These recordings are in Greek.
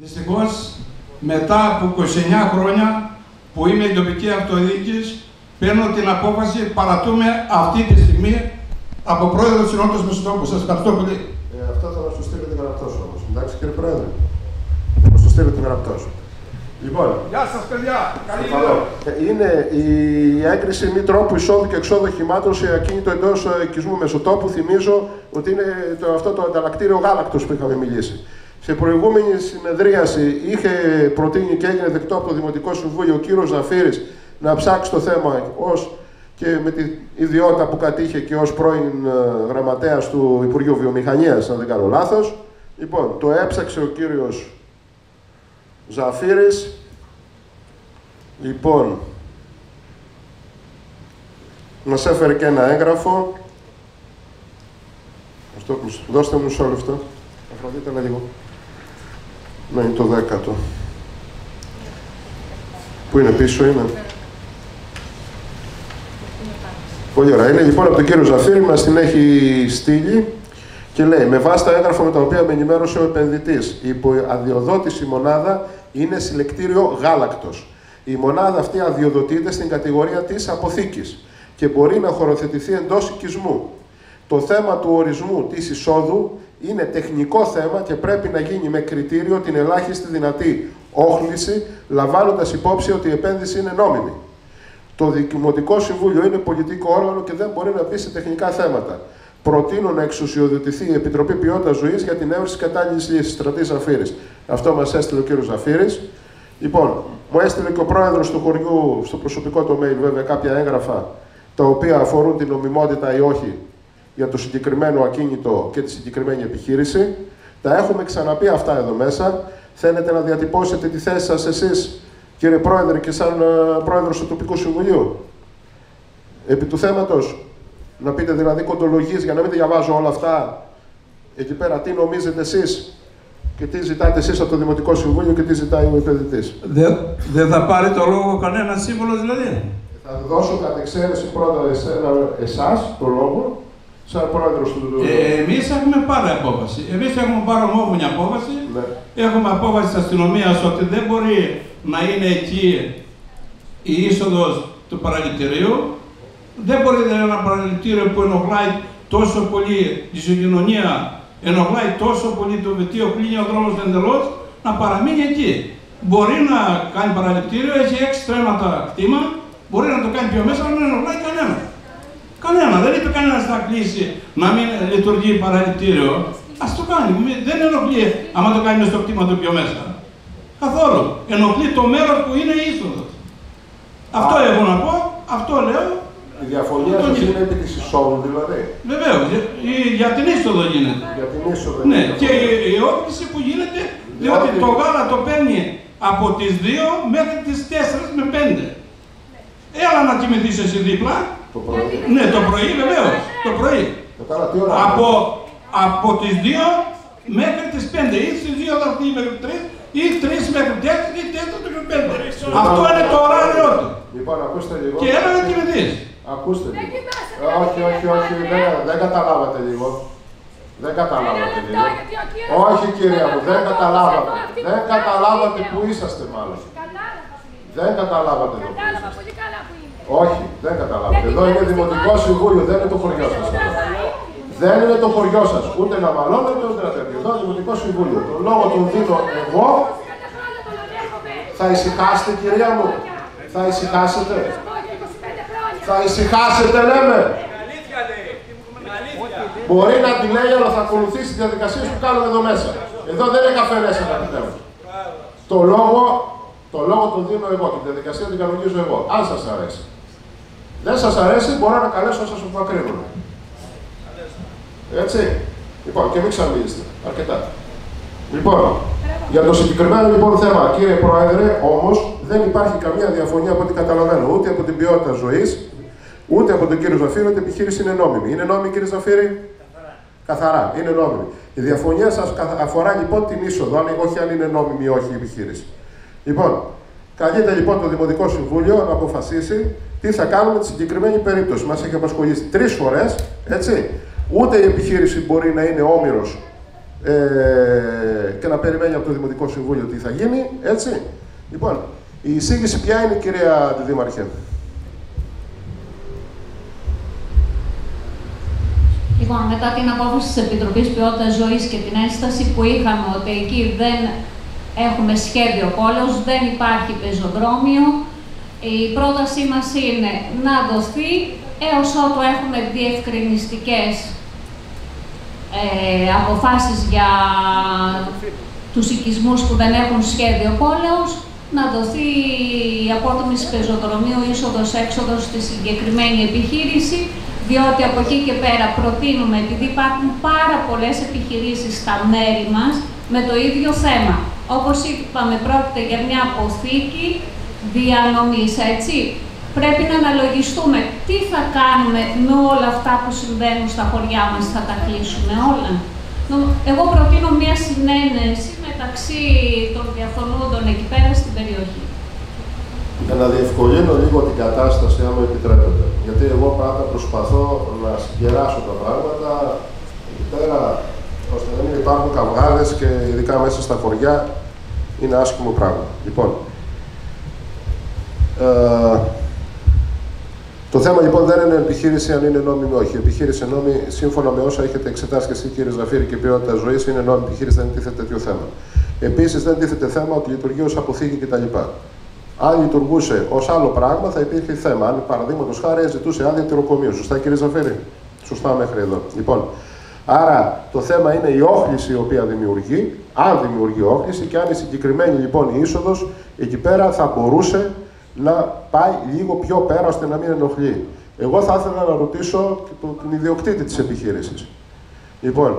Δυστυχώς, μετά από 29 χρόνια που είμαι η τοπική αυτοδιοίκηση, παίρνω την απόφαση, παρατούμε αυτή τη στιγμή από πρόεδρο της Συνόδου Μεσοτόπου. Σας ευχαριστώ πολύ. Αυτό θα μας το στείλετε γραπτός όμως. Εντάξει, κύριε Πρόεδρε. Θα μας το στείλετε γραπτός. Λοιπόν. Γεια σας, παιδιά. Καλή Είναι η έγκριση μη τρόπου εισόδου και εξόδου οχημάτων σε ακίνητο εντός οικισμού Μεσοτόπου. Θυμίζω ότι είναι αυτό το ανταλλακτήριο γάλακτος που είχαμε μιλήσει. Σε προηγούμενη συνεδρίαση είχε προτείνει και έγινε δεκτό από το Δημοτικό Συμβούλιο ο κύριος Ζαφύρης να ψάξει το θέμα και με την ιδιότητα που κατήχε και ως πρώην γραμματέας του Υπουργείου Βιομηχανίας, αν δεν κάνω λάθος. Λοιπόν, το έψαξε ο κύριος Ζαφύρης. Λοιπόν, μας έφερε και ένα έγγραφο. Δώστε μου μισό λεπτό. Αφροδίτε ένα λίγο. Ναι, είναι το 10ο. Πού είναι πίσω, είναι. Πολύ ωραία. Είναι λοιπόν από τον κύριο Ζαφύρη, μας την έχει στείλει και λέει: με βάση τα έγγραφα με τα οποία με ενημέρωσε ο επενδυτής, η υποαδειοδότηση μονάδα είναι συλλεκτήριο γάλακτος. Η μονάδα αυτή αδειοδοτείται στην κατηγορία της αποθήκης και μπορεί να χωροθετηθεί εντός οικισμού. Το θέμα του ορισμού της εισόδου είναι τεχνικό θέμα και πρέπει να γίνει με κριτήριο την ελάχιστη δυνατή όχληση, λαμβάνοντας υπόψη ότι η επένδυση είναι νόμιμη. Το Δημοτικό Συμβούλιο είναι πολιτικό όργανο και δεν μπορεί να μπει σε τεχνικά θέματα. Προτείνω να εξουσιοδοτηθεί η Επιτροπή Ποιότητας Ζωής για την έβριση κατάλληλης λύσης. Στρατής Ζαφύρης. Αυτό μας έστειλε ο κύριος Ζαφύρης. Λοιπόν, μου έστειλε και ο πρόεδρος του χωριού, στο προσωπικό το mail βέβαια, κάποια έγγραφα τα οποία αφορούν την νομιμότητα ή όχι για το συγκεκριμένο ακίνητο και τη συγκεκριμένη επιχείρηση. Τα έχουμε ξαναπεί αυτά εδώ μέσα. Θέλετε να διατυπώσετε τη θέση σας εσείς, κύριε Πρόεδρε, και σαν Πρόεδρος του Τοπικού Συμβουλίου, επί του θέματος, να πείτε δηλαδή κοντολογίες για να μην διαβάζω όλα αυτά εκεί πέρα, τι νομίζετε εσείς και τι ζητάτε εσείς από το Δημοτικό Συμβούλιο και τι ζητάει ο επενδυτής. Δεν θα πάρει το λόγο κανένα σύμβολο δηλαδή. Θα δώσω κατ' εξαίρεση πρώτα εσάς το λόγο, σαν Πρόεδρος του... Εμείς έχουμε πάρει απόφαση. Εμείς έχουμε πάρει ομόφωνη απόφαση. Ναι. Έχουμε απόφαση της αστυνομίας ότι δεν μπορεί να είναι εκεί η είσοδος του παραλυτηρίου. Δεν μπορεί να είναι ένα παραλυτήριο που ενοχλάει τόσο πολύ τη συγκοινωνία, ενοχλάει τόσο πολύ το βετίο, κλείνει ο δρόμος εντελώς, να παραμείνει εκεί. Μπορεί να κάνει παραλυτήριο, έχει 6 τρέματα κτήμα, μπορεί να το κάνει πιο μέσα, αλλά δεν ενοχλάει κανένα. Κανένα, δεν είπε κανένας να κλείσει, να μην λειτουργεί παραλυτήριο. Ας το κάνει, δεν ενοχλεί άμα το κάνει μες στο κτήμα του πιο μέσα. Καθόλου. Ενοχλεί το μέρος που είναι η είσοδος. Αυτό έχω να πω, αυτό λέω. Η διαφωνία σας είναι επί της εισόδου δηλαδή. Βεβαίως, για την είσοδο γίνεται. Για την είσοδο. Ναι, και η όθηση που γίνεται, διότι το γάλα το παίρνει από τις 2 μέχρι τις 4 με 5. Έλα να κοιμηθείς εσύ δίπλα. Το πρωί. Ναι, το πρωί βεβαίως, το πρωί. Από τις 2 μέχρι τις 5 ή στις 2 θα έρθει μέχρι 3 ή 3 μέχρι 4 ή 4 μέχρι 5. Αυτό είναι το ωράριό του. Λοιπόν, ακούστε λίγο. Και έλα να κοιμηθείς. Ακούστε λίγο. Όχι, δεν καταλάβατε λίγο. Δεν καταλάβατε λίγο. Όχι κυρία μου, δεν καταλάβατε. Δεν καταλάβατε που είσαστε μάλλον. Δεν καταλάβατε εδώ που είσαστε. Όχι, δεν καταλάβατε. Εδώ είναι Δημοτικό Συμβούλιο, δεν είναι το χωριό σας. Δεν είναι το χωριό σας. Ούτε να μαλώνετε, ούτε να τέτοιο. Εδώ είναι Δημοτικό Συμβούλιο. Το λόγο τον δίνω εγώ. Θα ησυχάσετε κυρία μου. Θα ησυχάσετε. Θα ησυχάσετε λέμε. Μπορεί να τη λέει, αλλά θα ακολουθήσει τις διαδικασίες που κάνουμε εδώ μέσα. Εδώ δεν είναι καφενές, αγαπητέ μου. Το λόγο τον δίνω εγώ, την διαδικασία την κανονίζω εγώ. Αν σας αρέσει. Δεν σας αρέσει, μπορώ να καλέσω να σας απομακρύνουν. Έτσι. Λοιπόν, και μην ξαμιλήσετε. Αρκετά. Λοιπόν, για το συγκεκριμένο λοιπόν θέμα, κύριε Πρόεδρε, όμως δεν υπάρχει καμία διαφωνία από ό,τι καταλαβαίνω, ούτε από την ποιότητα ζωής, ούτε από τον κύριο Ζαφύρη, ότι η επιχείρηση είναι νόμιμη. Είναι νόμιμη, κύριε Ζαφύρη? Καθαρά, είναι νόμιμη. Η διαφωνία σας αφορά λοιπόν την είσοδο, όχι αν είναι νόμιμη ή όχι η επιχείρηση. Λοιπόν, καλείται λοιπόν το Δημοτικό Συμβούλιο να αποφασίσει τι θα κάνουμε στη συγκεκριμένη περίπτωση. Μας έχει απασχολήσει 3 φορές, έτσι. Ούτε η επιχείρηση μπορεί να είναι όμηρος και να περιμένει από το Δημοτικό Συμβούλιο τι θα γίνει, έτσι. Λοιπόν, η εισήγηση ποια είναι, κυρία Αντιδήμαρχε? Λοιπόν, μετά την απόφαση της Επιτροπής Ποιότητας Ζωής και την ένσταση που είχαμε ότι εκεί δεν έχουμε σχέδιο πόλεως, δεν υπάρχει πεζοδρόμιο, η πρότασή μας είναι να δοθεί έως ότου έχουμε διευκρινιστικές αποφάσεις για τους οικισμούς που δεν έχουν σχέδιο πόλεως, να δοθεί η απότομηση πεζοδρομίου είσοδος-έξοδος στη συγκεκριμένη επιχείρηση, διότι από εκεί και πέρα προτείνουμε, επειδή υπάρχουν πάρα πολλές επιχειρήσεις στα μέρη μας με το ίδιο θέμα. Όπως είπαμε, πρόκειται για μια αποθήκη διανομής, έτσι. Πρέπει να αναλογιστούμε τι θα κάνουμε με όλα αυτά που συμβαίνουν στα χωριά μας, θα τα κλείσουμε όλα. Εγώ προτείνω μια συνένεση μεταξύ των διαφωνούντων εκεί πέρα στην περιοχή. Για να διευκολύνω λίγο την κατάσταση, αν μου επιτρέπετε. Γιατί εγώ πάντα προσπαθώ να συγκεράσω τα πράγματα εκεί πέρα, ώστε να μην υπάρχουν καυγάδες και ειδικά μέσα στα χωριά είναι άσχημο πράγμα. Λοιπόν, το θέμα λοιπόν δεν είναι επιχείρηση αν είναι νόμιμη ή όχι. Η επιχείρηση νόμιμη, σύμφωνα με όσα έχετε εξετάσει και εσείς, κύριε Ζαφύρη, και ποιότητα ζωή, είναι νόμιμη επιχείρηση, δεν τίθεται τέτοιο θέμα. Επίσης, δεν τίθεται θέμα ότι λειτουργεί ως αποθήκη κτλ. Αν λειτουργούσε ως άλλο πράγμα, θα υπήρχε θέμα. Αν παραδείγματος χάρη ζητούσε άδεια τυροκομείου. Σωστά, κύριε Ζαφύρη? Σωστά μέχρι εδώ. Λοιπόν, άρα το θέμα είναι η όχληση η οποία δημιουργεί, αν δημιουργεί όχληση και αν η συγκεκριμένη λοιπόν η είσοδος εκεί πέρα θα μπορούσε να πάει λίγο πιο πέρα ώστε να μην ενοχλεί. Εγώ θα ήθελα να ρωτήσω την ιδιοκτήτη της επιχείρησης. Λοιπόν,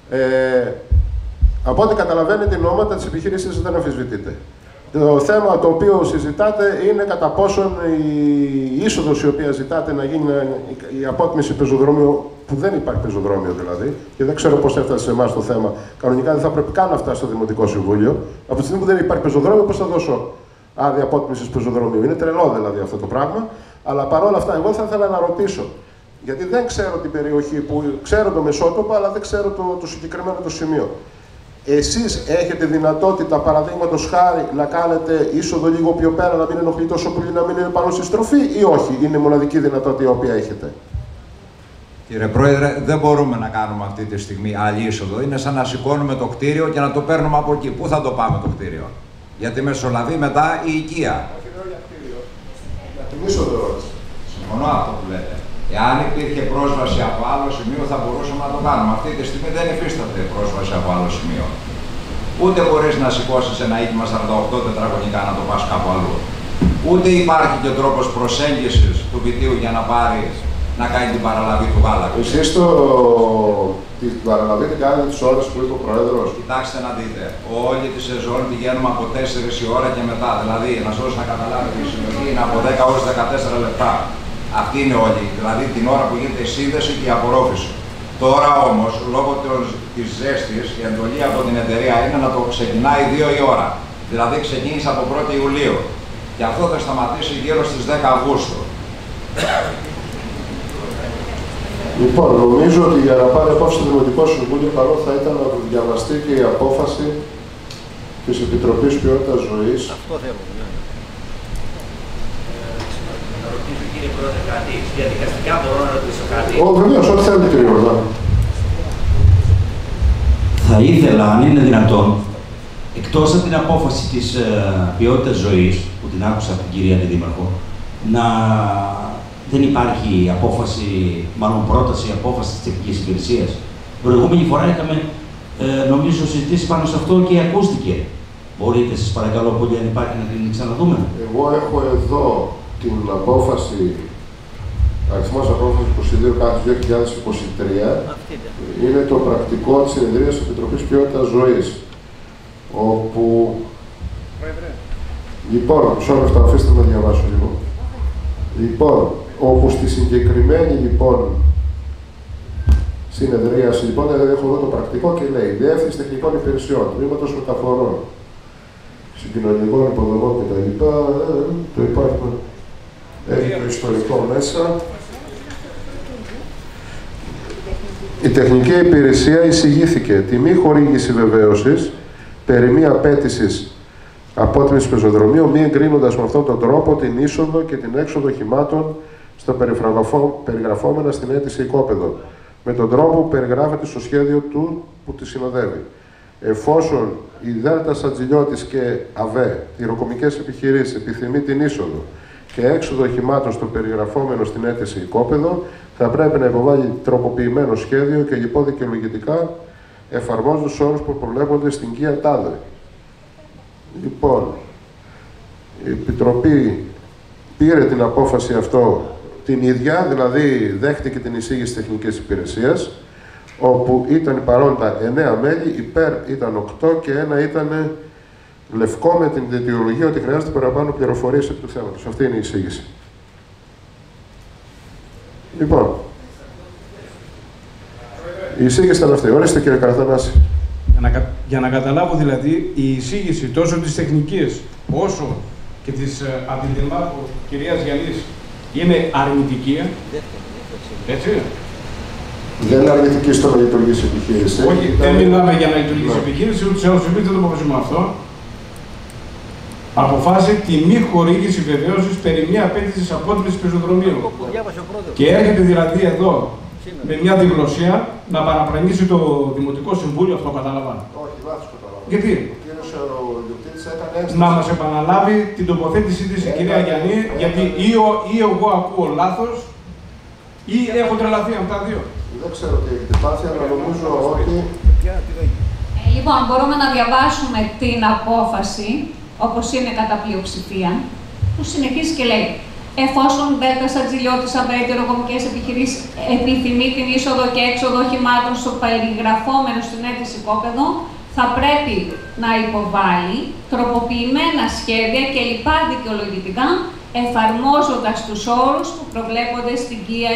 από ό,τι καταλαβαίνετε, οι ονόματα της επιχείρησης δεν αμφισβητείται. Το θέμα το οποίο συζητάτε είναι κατά πόσον η είσοδος η οποία ζητάτε να γίνει η απότιμηση πεζοδρομίου, που δεν υπάρχει πεζοδρόμιο δηλαδή, και δεν ξέρω πώς έφτασε σε εμάς το θέμα. Κανονικά δεν θα πρέπει καν να φτάσει στο Δημοτικό Συμβούλιο. Από τη στιγμή που δεν υπάρχει πεζοδρόμιο, πώς θα δώσω άδεια απότιμησης πεζοδρομίου? Είναι τρελό δηλαδή αυτό το πράγμα. Αλλά παρόλα αυτά, εγώ θα ήθελα να ρωτήσω, γιατί δεν ξέρω την περιοχή, που ξέρω το μεσότοπο, αλλά δεν ξέρω το συγκεκριμένο το σημείο. Εσείς έχετε δυνατότητα, παραδείγματος χάρη, να κάνετε είσοδο λίγο πιο πέρα, να μην ενοχλεί τόσο πολύ, να μην είναι πάνω στη στροφή, ή όχι? Είναι η μοναδική δυνατότητα η οποία έχετε? Κύριε Πρόεδρε, δεν μπορούμε να κάνουμε αυτή τη στιγμή άλλη είσοδο. Είναι σαν να σηκώνουμε το κτίριο και να το παίρνουμε από εκεί. Πού θα το πάμε το κτίριο? Γιατί μεσολαβεί μετά η οικία. Όχι εδώ για κτίριο. Για την είσοδο ερώτηση. Συμφωνώ αυτό που λέτε. Εάν υπήρχε πρόσβαση από άλλο σημείο, θα μπορούσαμε να το κάνουμε. Αυτή τη στιγμή δεν υφίσταται πρόσβαση από άλλο σημείο. Ούτε μπορείς να σηκώσεις ένα οίκημα 48 τετραγωνικά να το πας κάπου αλλού. Ούτε υπάρχει και τρόπος προσέγγισης του βιτίου για να πάρει να κάνει την παραλαβή του γάλακτος. Εσείς την παραλαβή την κάνετε τις ώρες που είπε ο Πρόεδρος? Κοιτάξτε να δείτε, όλη τη σεζόν πηγαίνουμε από 4 η ώρα και μετά. Δηλαδή, να σας δώσω να καταλάβετε, η συλλογή είναι από 10 έως 14 λεπτά. Αυτή είναι όλη, δηλαδή την ώρα που γίνεται η σύνδεση και η απορρόφηση. Τώρα όμως, λόγω της ζέστης, η εντολή από την εταιρεία είναι να το ξεκινάει 2 η ώρα. Δηλαδή ξεκίνησε από 1η Ιουλίου. Και αυτό θα σταματήσει γύρω στις 10 Αυγούστου. Λοιπόν, νομίζω ότι για να πάρει απόφαση στο Δημοτικό Συμβούλιο, καλό θα ήταν να διαβαστεί και η απόφαση της Επιτροπής Ποιότητας Ζωής. Αυτό θέλουμε, ναι. Να ρωτήσω, κύριε Πρόεδρε, κάτι. Διαδικαστικά μπορώ να ρωτήσω κάτι? Βεβαίως, ό,τι θέλετε, κύριε Ορδά. Θα ήθελα, αν είναι δυνατόν, εκτός από την απόφαση της ποιότητας ζωής, που την άκουσα από την κυρία Αντιδήμαρχο, να δεν υπάρχει απόφαση, μάλλον πρόταση απόφαση της τεχνικής υπηρεσίας. Προηγούμενη φορά είχαμε, νομίζω, συζητήσει πάνω σε αυτό και ακούστηκε. Μπορείτε, σας παρακαλώ πολύ, αν υπάρχει, να την ξαναδούμε? Εγώ έχω εδώ την απόφαση, αριθμός απόφασης 22/2023. Είναι το πρακτικό της συνεδρίας της Επιτροπής Ποιότητας Ζωής. Όπου... Λοιπόν, μισό λεπτό, αφήστε με να διαβάσω λίγο. Λοιπόν, όπου στη συγκεκριμένη λοιπόν συνεδρίαση, λοιπόν, έχω εδώ το πρακτικό και λέει Διεύθυνση Τεχνικών Υπηρεσιών, Τμήματος Μεταφορών, Συγκοινωνικών Υποδομών κτλ. Το υπάρχει. Έχει το ιστορικό μέσα. Η τεχνική υπηρεσία εισηγήθηκε τη μη χορήγηση βεβαίωσης περί μη απέτησης απότιμης πεζοδρομίου, μη εγκρίνοντας με αυτόν τον τρόπο την είσοδο και την έξοδο οχημάτων στα περιγραφόμενα στην αίτηση οικόπεδο, με τον τρόπο που περιγράφεται στο σχέδιο του που τη συνοδεύει. Εφόσον η ΔΕΛΤΑ Σαντζηλιώτης και ΑΒΕ, τυροκομικές επιχειρήσεις, επιθυμεί την είσοδο και έξοδο οχημάτων στο περιγραφόμενο στην αίτηση οικόπεδο, θα πρέπει να υποβάλει τροποποιημένο σχέδιο και λοιπό δικαιολογητικά, εφαρμόζοντας τους όρους που προβλέπονται στην ΚΙΑ ΤΑΔΕ. Λοιπόν, η Επιτροπή πήρε την απόφαση αυτό την ίδια, δηλαδή δέχτηκε την εισήγηση τεχνικής υπηρεσίας, όπου ήταν παρόντα 9 μέλη, υπέρ ήταν 8 και 1 ήταν λευκό με την αιτιολογία ότι χρειάζεται παραπάνω πληροφορίες επί του θέματος. Αυτή είναι η εισήγηση. Λοιπόν, η εισήγηση ήταν αυτή. Ορίστε κύριε Καραθανάση. Για να καταλάβω δηλαδή, η εισήγηση τόσο της τεχνικής όσο και της από την Δημάρχου κυρίας Γιαννής είναι αρνητική, έτσι. Δεν είναι αρνητική στο να λειτουργήσει η επιχείρηση. Όχι, δεν μιλάμε για να λειτουργήσει η επιχείρηση, ούτε σε άλλους επίπεδο δεν το αποφασίζουμε αυτό. Αποφάσισε τη μη χορήγηση βεβαίωσης περί μια απέτησης απότιμης πεζοδρομίου. Και έρχεται δηλαδή εδώ με μια διγλωσία να παραπραγνήσει το Δημοτικό Συμβούλιο, αυτό καταλαβαίνω. Όχι, λάθος καταλαβαίνω. Γιατί? Να μας επαναλάβει την τοποθέτησή της η κυρία Γιαννή, γιατί ή εγώ ακούω λάθος ή έχω τρελαθεί από τα δύο. Δεν ξέρω τι έχετε πάθει, αλλά νομίζω ότι... Λοιπόν, μπορούμε να διαβάσουμε την απόφαση, όπως είναι κατά πλειοψηφία, που συνεχίζει και λέει: εφόσον ΔΕΛΤΑ Σαντζηλιώτης ΑΒΕ τυροκομικές επιχειρήσεις επιθυμεί την είσοδο και έξοδο οχημάτων στο περιγραφόμενο στην αίτηση οικόπεδο, θα πρέπει να υποβάλει τροποποιημένα σχέδια και λοιπά δικαιολογητικά, εφαρμόζοντας τους όρους που προβλέπονται στην ΚΙΑ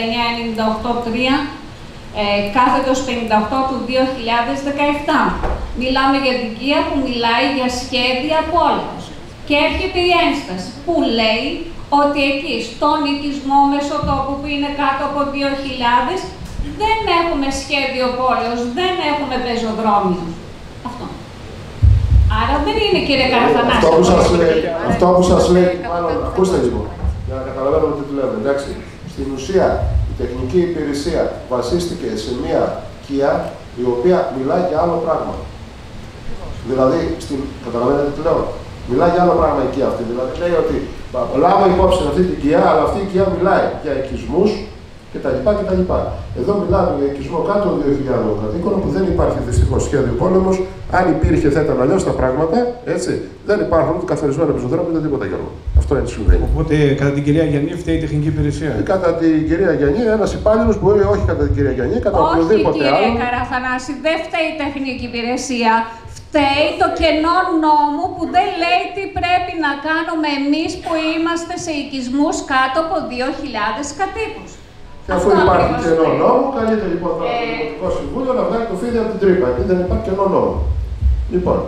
7998-3 κάθετος 58 του 2017. Μιλάμε για την ΚΙΑ που μιλάει για σχέδια πόλεως. Και έρχεται η ένσταση που λέει ότι εκεί στον οικισμό Μεσοτόπου που είναι κάτω από 2.000 δεν έχουμε σχέδιο πόλεως, δεν έχουμε πεζοδρόμιο. Αυτό. Άρα δεν είναι, κύριε Καραθανάση. Αυτό που σας λέει, μάλλον, ακούστε λίγο, για να καταλαβαίνουμε τι του λέμε, εντάξει. Στην ουσία, η τεχνική υπηρεσία βασίστηκε σε μια ΚΙΑ η οποία μιλάει για άλλο πράγμα. Δηλαδή, καταλαβαίνετε τι λέω. Μιλάει για άλλο πράγμα η ΚΙΑ αυτή. Δηλαδή, λέει ότι λάβω υπόψη αυτή την ΚΙΑ, αλλά αυτή η ΚΙΑ μιλάει για οικισμούς κτλ. Εδώ μιλάμε για οικισμό κάτω των 2.000 κατοίκων, που δεν υπάρχει δυστυχώς σχέδιο πόλεμος. Αν υπήρχε, θα ήταν αλλιώς τα πράγματα. Έτσι. Δεν υπάρχουν ούτε καθορισμένα πεζοδρόμια ούτε τίποτα άλλο. Αυτό είναι συμβαίνει. Οπότε, κατά την κυρία Γιαννή, φταίει η τεχνική υπηρεσία. Κατά την κυρία Γιαννή, ένας υπάλληλος μπορεί, όχι κατά την κυρία Γιαννή, κατά οποιοδήποτε άλλο. Όχι, κύριε Καραθανάση, δεν φταίει η τεχνική υπηρεσία. Φταίει το κενό νόμου που δεν λέει τι πρέπει να κάνουμε εμείς που είμαστε σε οικισμούς κάτω από 2.000 κατοίκους. Και αφού υπάρχει κενό νόμο, καλείται λοιπόν το Δημοτικό Συμβούλιο να βγάλει το φίδι από την τρύπα, γιατί δεν υπάρχει κενό νόμο. Λοιπόν,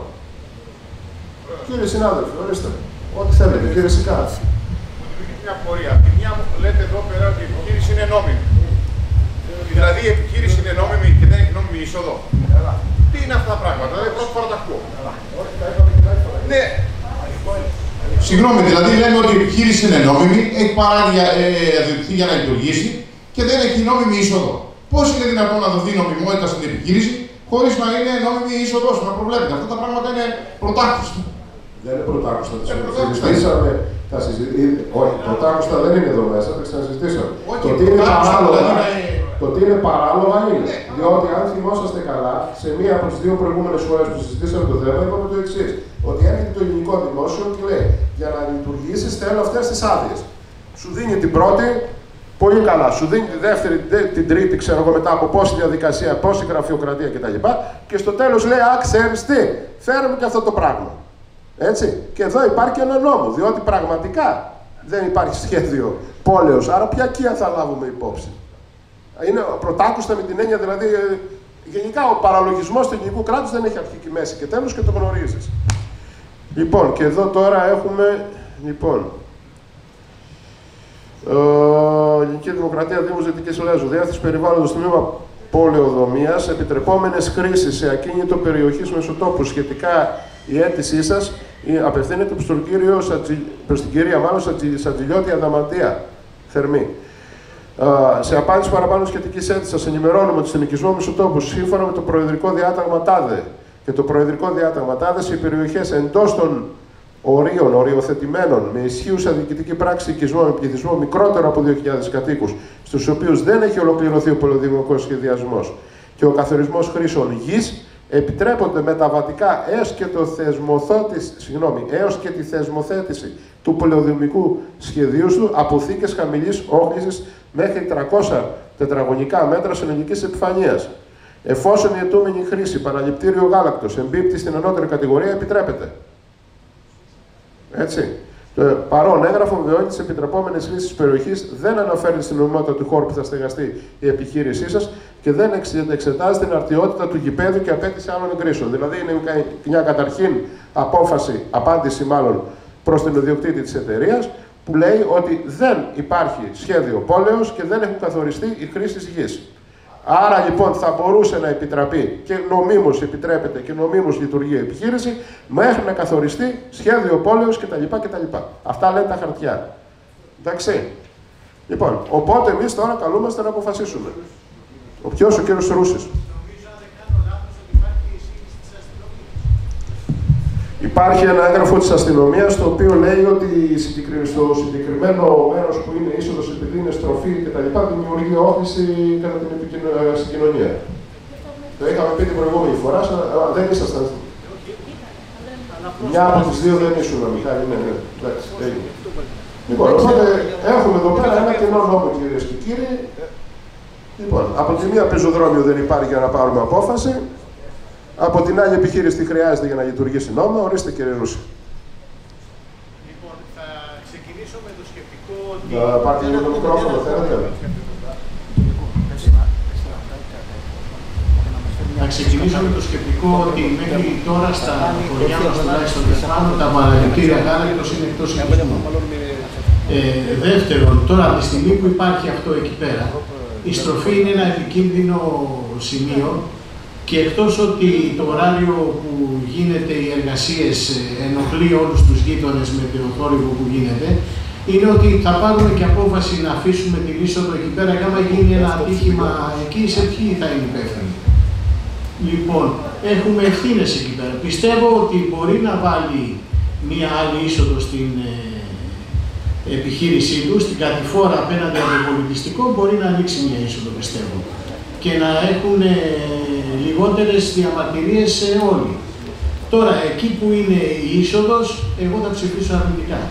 κύριε συνάδελφοι, ορίστε, ό,τι θέλετε, κύριε Σικά. Μια πορεία. Τη μια μου λέτε εδώ πέρα ότι η επιχείρηση είναι νόμιμη. Δηλαδή η επιχείρηση είναι νόμιμη και δεν έχει νόμιμη είσοδο. Τι είναι αυτά τα πράγματα, δηλαδή πρώτη φορά τα ακούω. Ναι. Συγγνώμη, δηλαδή λέμε ότι η επιχείρηση είναι νόμιμη, έχει αδειοδοτηθεί για να λειτουργήσει και δεν έχει νόμιμη είσοδο. Πώς είναι δυνατόν να δοθεί νομιμότητα στην επιχείρηση χωρίς να είναι νόμιμη η είσοδος, να προβλέπετε? Αυτά τα πράγματα είναι πρωτάκουστα. Δεν είναι πρωτάκουστα. Τα συζητήσαμε. Όχι, πρωτάκουστα δεν είναι εδώ μέσα, τα ξανασυζητήσαμε. Το τι είναι παράλογα είναι. Διότι αν θυμόσαστε καλά, σε μία από τις δύο προηγούμενες φορές που συζητήσαμε το θέμα, είπαμε το εξής. Ότι έρχεται το ελληνικό δημόσιο και λέει: για να λειτουργήσεις θέλω αυτές τις άδειες. Σου δίνει την πρώτη, πολύ καλά. Σου δίνει τη δεύτερη, την τρίτη, ξέρω εγώ μετά από πόση διαδικασία, πόση γραφειοκρατία κτλ. Και στο τέλος λέει: α, ξέρεις τι, φέρουμε και αυτό το πράγμα. Έτσι. Και εδώ υπάρχει ένα νόμο, διότι πραγματικά δεν υπάρχει σχέδιο πόλεως. Άρα, ποια ΚΙΑ θα λάβουμε υπόψη? Είναι πρωτάκουστα με την έννοια, δηλαδή, γενικά ο παραλογισμός του ελληνικού κράτους δεν έχει αρχή και μέση και τέλος και το γνωρίζεις. Λοιπόν, και εδώ τώρα έχουμε, λοιπόν, Ελληνική Δημοκρατία, Δήμος Δυτικής Ελλάδας, Διεύθυνση Περιβάλλοντος, Τμήμα πολεοδομίας, επιτρεπόμενες χρήσεις σε ακίνητο περιοχής μεσοτόπου. Σχετικά η αίτησή σας απευθύνεται προς την κυρία Σατζηλιώτη Αδαμαντία, Θερμή. Σε απάντηση παραπάνω σχετικής αίτησης, σας ενημερώνουμε ότι στον οικισμό μεσοτόπου, σύμφωνα με το Προεδρικό Διάταγμα ΤΑΔΕ και το Προεδρικό Διάταγμα ΤΑΔΕ, σε περιοχές εντός των ορίων οριοθετημένων με ισχύουσα διοικητική πράξη οικισμού με πληθυσμό μικρότερο από 2.000 κατοίκους, στους οποίους δεν έχει ολοκληρωθεί ο πολεοδημιακός σχεδιασμός και ο καθορισμός χρήσεων γης, επιτρέπονται μεταβατικά έως και τη θεσμοθέτηση του πολεοδημικού σχεδίου του από θήκες χαμηλής όχλησης μέχρι 300 τετραγωνικά μέτρα συνολικής επιφανείας. Εφόσον η αιτούμενη χρήση παραληπτήριο γάλακτος εμπίπτει στην ανώτερη κατηγορία, επιτρέπεται. Έτσι. Το παρόν έγγραφο βεβαιώνει τις επιτρεπόμενες χρήσεις της περιοχής, δεν αναφέρει στην νομιμότητα του χώρου που θα στεγαστεί η επιχείρησή σας και δεν εξετάζει την αρτιότητα του γηπέδου και απέτηση άλλων εγκρίσεων. Δηλαδή, είναι μια καταρχήν απάντηση προς τον ιδιοκτήτη της εταιρείας, που λέει ότι δεν υπάρχει σχέδιο πόλεως και δεν έχουν καθοριστεί οι χρήσεις γης. Άρα λοιπόν θα μπορούσε να επιτραπεί και νομίμως επιτρέπεται και νομίμως λειτουργεί η επιχείρηση μέχρι να καθοριστεί σχέδιο πόλεως κτλ. Αυτά λένε τα χαρτιά. Εντάξει. Λοιπόν, οπότε εμείς τώρα καλούμαστε να αποφασίσουμε. Ο κύριος Ρούσης. Υπάρχει ένα έγγραφο της αστυνομίας το οποίο λέει ότι στο συγκεκριμένο μέρος που είναι είσοδος, επειδή είναι στροφή κτλ., δημιουργεί όθηση κατά την συγκοινωνία. Το είχαμε πει την προηγούμενη φορά, δεν ήσασταν. Μια από τις δύο δεν ήσουν, Μιχάλη, ναι. Λοιπόν, οπότε έχουμε εδώ πέρα ένα κοινό νόμο, κυρίες και κύριοι. Λοιπόν, από τη μία πεζοδρόμιο δεν υπάρχει για να πάρουμε απόφαση. Από την άλλη επιχείρηση τι χρειάζεται για να λειτουργήσει νόμο. Ορίστε, κύριε Ρούση. Λοιπόν, θα ξεκινήσω με το σκεπτικό ότι... Πάρτε λίγο το μικρόφωνο, θέλετε. Θα ξεκινήσω με το σκεπτικό ότι μέχρι τώρα στα χωριά μας τουλάχιστον τα παραληπτήρια γάλακτος είναι εκτός οικισμού. Δεύτερον, τώρα από τη στιγμή που υπάρχει αυτό εκεί πέρα, η στροφή είναι ένα επικίνδυνο σημείο. Και εκτός ότι το ωράριο που γίνεται οι εργασίες ενοχλεί όλους τους γείτονες με το θόρυβο που γίνεται, είναι ότι θα πάρουμε και απόφαση να αφήσουμε την είσοδο εκεί πέρα και άμα γίνει ένα ατύχημα εκεί, σε ποιοι θα είναι υπεύθυνοι. Λοιπόν, έχουμε ευθύνες εκεί πέρα. Πιστεύω ότι μπορεί να βάλει μία άλλη είσοδο στην επιχείρησή του, στην κατηφόρα απέναντι από το πολιτιστικό, μπορεί να ανοίξει μία είσοδο, πιστεύω. Και να έχουν λιγότερες διαμαρτυρίες σε όλοι. Τώρα, εκεί που είναι η είσοδος, εγώ θα ψηφίσω αρνητικά.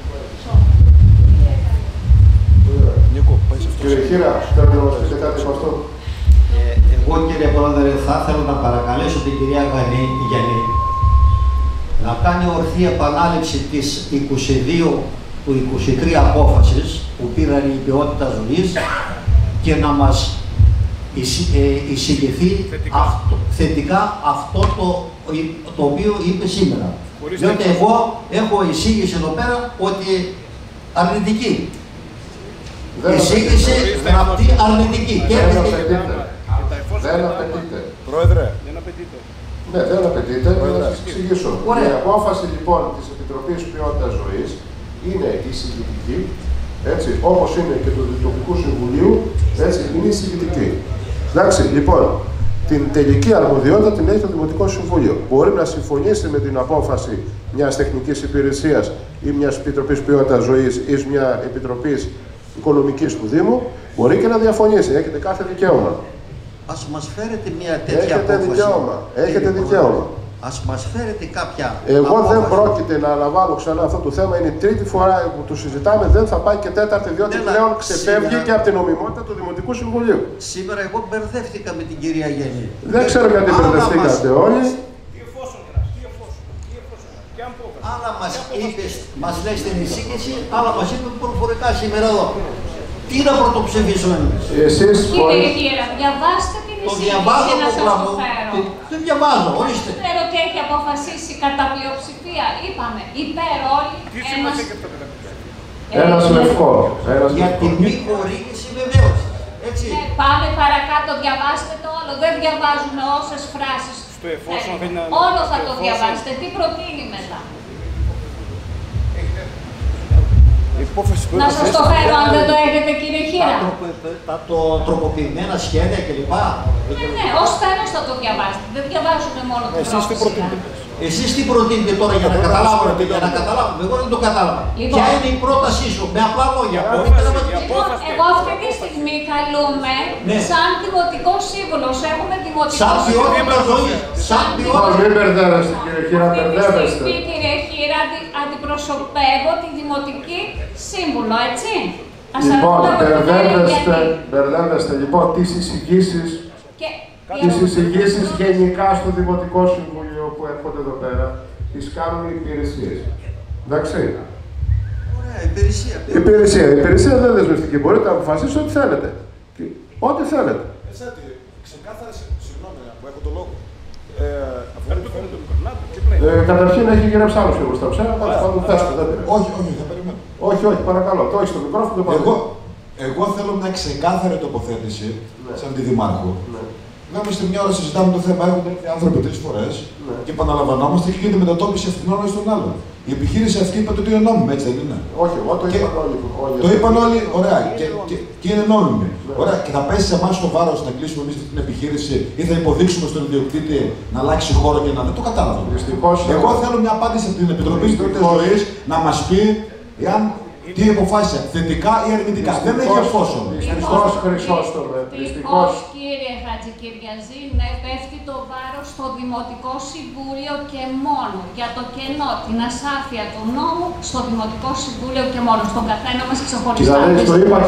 Κύριε Χίρα, θέλω να μας πείτε κάτι από αυτό. Εγώ, κύριε Πρόεδρε, θα ήθελα να παρακαλέσω την κυρία Γιάννη να κάνει ορθή επανάληψη της 22 του 23 απόφασης που πήραν η ποιότητα ζωής και να μας εισηγηθεί θετικά αυτό το οποίο είπε σήμερα. Διότι εγώ έχω εισήγηση εδώ πέρα ότι αρνητική. Εισήγηση γραπτή αρνητική. Δεν απαιτείται. Πρόεδρε. Ναι, δεν απαιτείται. Να σας εξηγήσω. Η απόφαση λοιπόν της Επιτροπής Ποιότητας Ζωής είναι εισηγητική, έτσι, όπως είναι και του Τοπικού Συμβουλίου, έτσι, είναι εισηγητική. Εντάξει, λοιπόν, την τελική αρμοδιότητα την έχει το Δημοτικό Συμβούλιο. Μπορεί να συμφωνήσει με την απόφαση μιας τεχνικής υπηρεσίας ή μιας Επιτροπής Ποιότητας Ζωής ή μιας Επιτροπής Οικονομικής του Δήμου, μπορεί και να διαφωνήσει. Έχετε κάθε δικαίωμα. Ας μας φέρετε μια τέτοια απόφαση. Έχετε δικαίωμα. Ας μας φέρετε κάποια Εγώ απόφαση. δεν πρόκειται να αναβάλω ξανά αυτό το θέμα. Είναι η τρίτη φορά που το συζητάμε. Δεν θα πάει και τέταρτη, διότι πλέον ξεφεύγει σήμερα και από την νομιμότητα του Δημοτικού Συμβουλίου. Σήμερα εγώ μπερδεύτηκα με την κυρία Γέννη. Δεν ξέρω γιατί μπερδευτήκατε όλοι. Άλλα μας λέει στην εισήγηση, άλλα μας είπε προφορικά σήμερα εδώ. Τι να πρωτοψηφίσουμε εμείς. Κύριε Χίρα, διαβάστε την εισήγηση να σας το φέρω. Τι διαβάζω, ορίστε. Ξέρω ότι έχει αποφασίσει κατά πλειοψηφία. Είπαμε, υπέρ όλοι. Ένας λευκό. Για τη μη χορήγηση βεβαίως. Έτσι. Ναι, πάμε παρακάτω, διαβάστε το όλο. Δεν διαβάζουμε όσες φράσεις. Όλο θα το διαβάσετε. Τι προτείνει μετά. Να σας το φέρω αν δεν το έχετε, κύριε Χήρα. Τα τροποποιημένα σχέδια κλπ. Ναι, ως τέλος θα το διαβάσετε. Δεν διαβάζουμε μόνο το πρώτο. Εσείς τι προτείνετε τώρα για να καταλάβουμε, εγώ δεν το κατάλαβα. Ποια είναι η πρότασή σου, με απλά λόγια. Εγώ αυτή τη στιγμή καλούμε σαν δημοτικό σύμβουλος. Έχουμε δημοτικό σύμβουλο. Σαν ποιότητα ζωής. Σαν ποιότητα. Μην μπερδεύεστε, κύριε Χήρα, μπερδεύεστε. Κύριε Χήρα, αντιπροσωπεύω τη δημοτική σύμβουλο, έτσι. Λοιπόν, μπερδεύεστε λοιπόν τις εισηγήσεις γενικά στο Δημοτικό Συμβούλιο που έρχονται εδώ πέρα, τις κάνουν οι υπηρεσίες. Εντάξει. Ωραία, υπηρεσία. Η υπηρεσία δεν είναι δεσμευτική. Μπορείτε να αποφασίσετε ό,τι θέλετε. Ό,τι θέλετε. Εσάτη, ξεκάθαρα, συγγνώμη που έχω το λόγο. Καταρχήν έχει γυρέψει άλλο φίλο στα ψέματα, θα το θέσω. Όχι, θα περιμένω. Όχι, παρακαλώ. Το έχει στο μικρόφωνο. Εγώ θέλω μια ξεκάθαρη τοποθέτηση, σαν τη Δημάρχο. Να είμαστε μια ώρα συζητάμε το θέμα, έχουν έρθει άνθρωποι 3 φορές και επαναλαμβανόμαστε και γίνεται μετατόπιση ευθυνών ένα στον άλλον. Η επιχείρηση αυτή είπατε ότι είναι νόμιμη, έτσι δεν είναι? Όχι, εγώ το είπα όλοι. Το είπαν όλοι, ωραία, και είναι νόμιμη. Ωραία, και θα πέσει σε εμάς το βάρος να κλείσουμε εμείς την επιχείρηση ή θα υποδείξουμε στον ιδιοκτήτη να αλλάξει χώρο και να δεν το κατάλαβα. Εγώ θέλω μια απάντηση από την Επιτροπή Ζωής να μας πει εάν τι αποφάσισε, θετικά ή αρνητικά. Δεν έχει εφόσον. Δυστυχώς, Χρυσόστομε. Δυστυχώς, κύριε Χατζικυριαζή, ναι, πέφτει το βάρος στο Δημοτικό Συμβούλιο και μόνο. Για το κενό, την ασάφεια του νόμου, στο Δημοτικό Συμβούλιο και μόνο. Στον καθένα μας ξεχωριστά. Δηλαδή, το είπα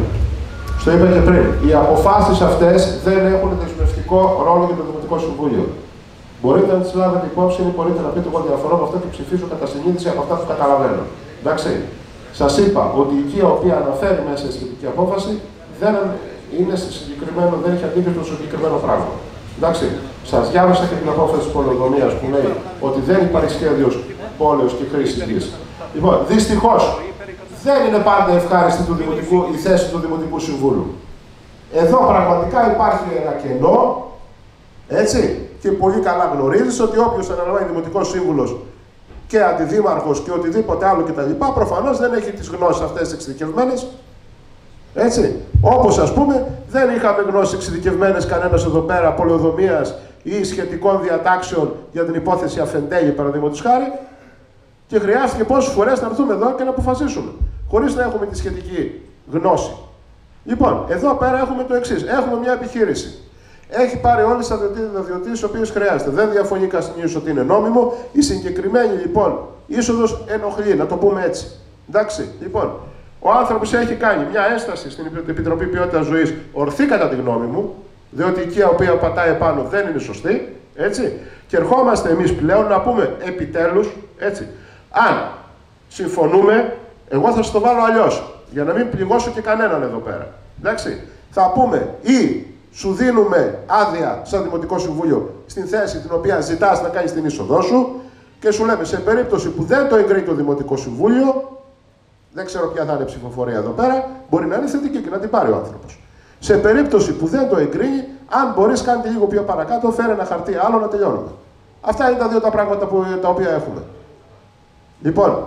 και πριν. Οι αποφάσεις αυτές δεν έχουν δεσμευτικό ρόλο για το Δημοτικό Συμβούλιο. Μπορείτε να τις λάβετε υπόψη ή μπορείτε να πείτε εγώ διαφορώ με αυτό και ψηφίζω κατά συνείδηση από αυτά που καταλαβαίνω. Εντάξει. Σας είπα ότι η οικία η οποία αναφέρει μέσα η σχετική απόφαση δεν είναι συγκεκριμένο, δεν έχει αντίκριστο στο συγκεκριμένο πράγμα. Εντάξει. Σας διάβασα και την απόφαση της πολεοδομίας που λέει ότι δεν υπάρχει σχέδιος πόλεως και χρήσης γης. Λοιπόν, δυστυχώς δεν είναι πάντα ευχάριστη η θέση του Δημοτικού Συμβούλου. Εδώ πραγματικά υπάρχει ένα κενό, έτσι, και πολύ καλά γνωρίζεις ότι όποιος αναλαμβάνει Δημοτικός Σύμβουλος και αντιδήμαρχος και οτιδήποτε άλλο κτλ. Προφανώς δεν έχει τις γνώσεις αυτές εξειδικευμένες. Έτσι. Όπως ας πούμε, δεν είχαμε γνώσεις εξειδικευμένες κανένας εδώ πέρα πολεοδομίας ή σχετικών διατάξεων για την υπόθεση Αφεντέλη, παραδείγματος χάρη, και χρειάστηκε πόσες φορές να έρθουμε εδώ και να αποφασίσουμε, χωρίς να έχουμε τη σχετική γνώση. Λοιπόν, εδώ πέρα έχουμε το εξής. Έχουμε μια επιχείρηση. Έχει πάρει όλες τις αδειοδοτήσεις τις οποίες χρειάζεται. Δεν διαφωνεί κανείς ότι είναι νόμιμο. Η συγκεκριμένη λοιπόν είσοδος ενοχλεί, να το πούμε έτσι. Εντάξει, λοιπόν, ο άνθρωπος έχει κάνει μια ένσταση στην Επιτροπή Ποιότητας Ζωής, ορθή κατά τη γνώμη μου, διότι η οικία η οποία πατάει επάνω δεν είναι σωστή, έτσι. Και ερχόμαστε εμείς πλέον να πούμε επιτέλους, έτσι, αν συμφωνούμε, εγώ θα σας το βάλω αλλιώς, για να μην πληγώσω και κανέναν εδώ πέρα. Εντάξει, θα πούμε ή σου δίνουμε άδεια σαν Δημοτικό Συμβούλιο στην θέση την οποία ζητάς να κάνεις την είσοδό σου και σου λέμε σε περίπτωση που δεν το εγκρίνει το Δημοτικό Συμβούλιο, δεν ξέρω ποια θα είναι η ψηφοφορία εδώ πέρα, μπορεί να είναι θετική και να την πάρει ο άνθρωπος. Σε περίπτωση που δεν το εγκρίνει, αν μπορείς κάντε λίγο πιο παρακάτω, φέρε ένα χαρτί άλλο να τελειώνουμε. Αυτά είναι τα δύο τα πράγματα τα οποία έχουμε. Λοιπόν,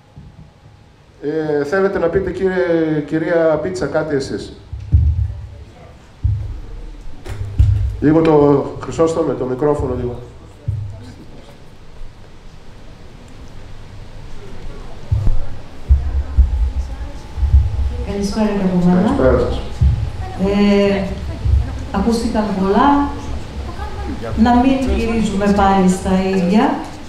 θέλετε να πείτε κυρία Πίτσα κάτι εσείς? Λίγο το Χρυσόστομε, το μικρόφωνο λίγο. Καλησπέρα και από μένα. Καλησπέρα σας. Ακούστηκαν πολλά. Να μην γυρίζουμε πάλι στα ίδια.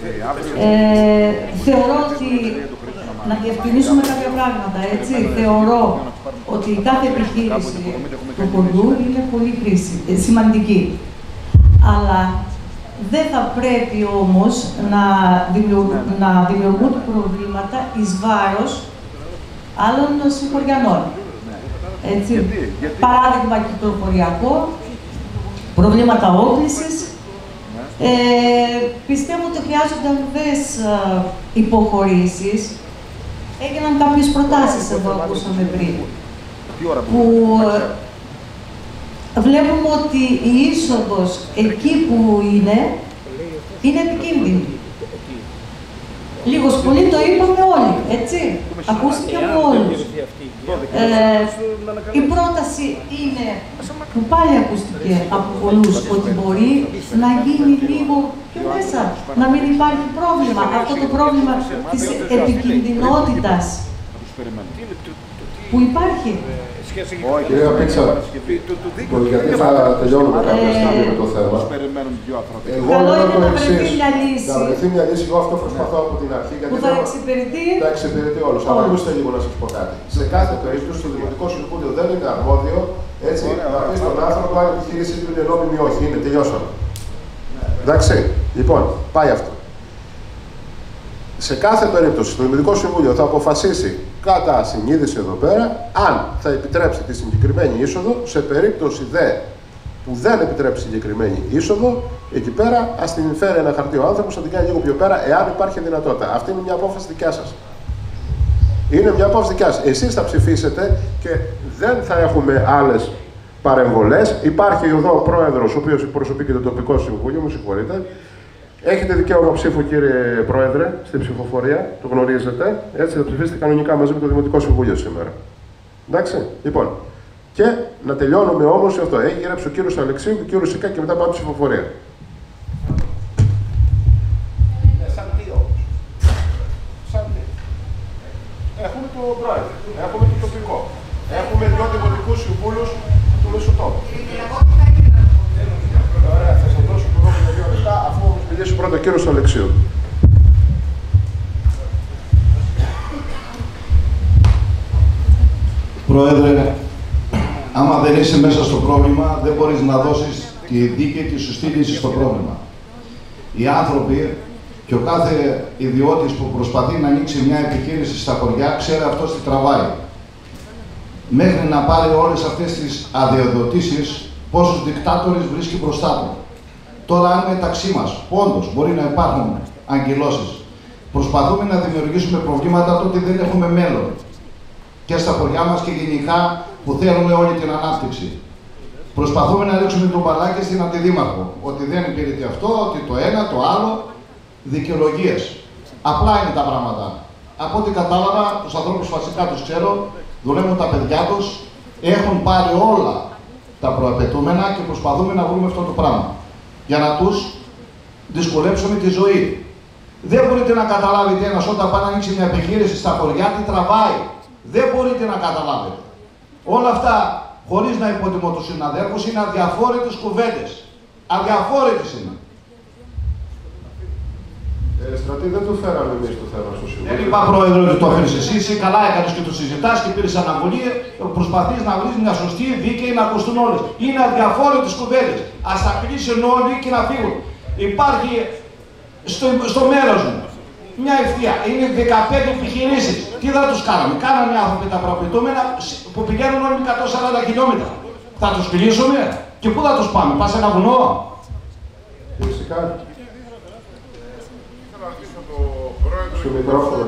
Θεωρώ ότι να διευκρινίσουμε κάποια πράγματα, έτσι. Θεωρώ ότι κάθε επιχείρηση του χωριού είναι πολύ σημαντική. Αλλά δεν θα πρέπει όμως να δημιουργούν προβλήματα εις βάρος άλλων συγχωριανών. Έτσι. Παράδειγμα κυκλοφοριακό, προβλήματα όκλησης. Πιστεύω ότι χρειάζονται αμοιβές υποχωρήσεις. Έγιναν κάποιες προτάσεις εδώ, ακούσαμε πριν, που βλέπουμε ότι η είσοδος εκεί που είναι επικίνδυνη. Λίγος πολύ το είπαμε όλοι, έτσι. Ακούστηκε από όλους. Η πρόταση είναι, που πάλι ακούστηκε από πολλούς, ότι μπορεί να γίνει λίγο πιο μέσα, να μην υπάρχει πρόβλημα. Αυτό το πρόβλημα της επικινδυνότητας που υπάρχει. Κυρία Πίτσα, γιατί θα τελειώνουμε κάποια στιγμή με το θέμα. Εγώ λέω το εξής, να βρεθεί μια λύση, εγώ αυτό προσπαθώ από την αρχή, γιατί θα εξυπηρετεί όλους. Αλλά ακούστε λίγο να σας πω κάτι. Σε κάθε περίπτωση το Δημοτικό Συμβούλιο δεν είναι αρμόδιο, έτσι, να πει στον άνθρωπο αν η επιχείρηση του είναι νόμιμη ή όχι. Είναι, τελειώσαμε. Εντάξει, λοιπόν, πάει αυτό. Σε κάθε περίπτωση το Δημοτικό Συμβούλιο θα αποφασίσει κατά συνείδηση εδώ πέρα αν θα επιτρέψει τη συγκεκριμένη είσοδο. Σε περίπτωση που δεν επιτρέψει συγκεκριμένη είσοδο, εκεί πέρα ας την φέρει ένα χαρτί ο άνθρωπος, θα την κάνει λίγο πιο πέρα, εάν υπάρχει δυνατότητα. Αυτή είναι μια απόφαση δικιά σας. Είναι μια απόφαση δικιά σας. Εσείς θα ψηφίσετε και δεν θα έχουμε άλλες παρεμβολές. Υπάρχει εδώ ο πρόεδρος, ο οποίος εκπροσωπεί και το τοπικό συμβούλιο, μου συγχωρείτε. Έχετε δικαίωμα ψήφου, κύριε Πρόεδρε, στην ψηφοφορία, το γνωρίζετε. Έτσι θα ψηφίσετε κανονικά μαζί με το Δημοτικό Συμβούλιο σήμερα. Εντάξει, λοιπόν. Και να τελειώνουμε όμως αυτό. Έχει γράψει ο κύριος Αλεξίου και ο κύριος Σικά και μετά πάμε ψηφοφορία. Έχουμε το Πρόεδρο, έχουμε το τοπικό. Έχουμε δύο δημοτικούς συμβούλους του Μεσοτόπου. Ωραία, θα σας δώσω το λόγο για 2 λεπτά, αφού όμως μιλήσει πρώτα ο κύριος Αλεξίου. Πρόεδρε, άμα δεν είσαι μέσα στο πρόβλημα, δεν μπορείς να δώσεις τη δίκαιη, τη σωστή λύση στο πρόβλημα. Οι άνθρωποι και ο κάθε ιδιώτης που προσπαθεί να ανοίξει μια επιχείρηση στα χωριά, ξέρει αυτός τι τραβάει. Μέχρι να πάρει όλες αυτές τις αδειοδοτήσεις, πόσους δικτάτορες βρίσκει μπροστά του. Τώρα, αν μεταξύ μας, όντως, μπορεί να υπάρχουν αγκυλώσεις, προσπαθούμε να δημιουργήσουμε προβλήματα, τότε δεν έχουμε μέλλον. Και στα χωριά μας και γενικά που θέλουμε όλη την ανάπτυξη. Προσπαθούμε να ρίξουμε το μπαλάκι στην αντιδήμαρχο. Ότι δεν υπηρετεί αυτό, ότι το ένα, το άλλο. Δικαιολογίες. Απλά είναι τα πράγματα. Από ό,τι κατάλαβα, τους ανθρώπους βασικά τους ξέρω, δουλεύουν τα παιδιά τους, έχουν πάρει όλα τα προαπαιτούμενα και προσπαθούμε να βρούμε αυτό το πράγμα. Για να τους δυσκολέψουμε τη ζωή. Δεν μπορείτε να καταλάβετε ένας όταν πάει να ανοίξει μια επιχείρηση στα χωριά τι τραβάει. Δεν μπορείτε να καταλάβετε. Όλα αυτά, χωρίς να υποτιμώ τους συναδέλφους, είναι αδιαφόρητες κουβέντες. Αδιαφόρητες είναι. Στρατή, δεν το φέραμε εμείς το θέμα στο Συμβούλιο. Δεν είπα, Πρόεδρε, ότι το έφερες εσύ, καλά έκανες και το συζητάς και πήρες αναβολή, προσπαθείς να βρεις μια σωστή, δίκαιη, να ακουστούν όλες. Είναι αδιαφόρητες κουβέντες. Ας τα κλείσουν όλοι και να φύγουν. Υπάρχει στο μέρος μου μια ευθεία. Είναι 15 επιχειρήσεις. Τι θα τους κάναμε? Κάνανε άνθρωποι τα προαπαιτούμενα που πηγαίνουν όλοι 140 χιλιόμετρα. Θα τους κλείσουμε και πού θα τους πάμε? Πας σε ένα βουνό? Φυσικά. Στο μικρόφωνο.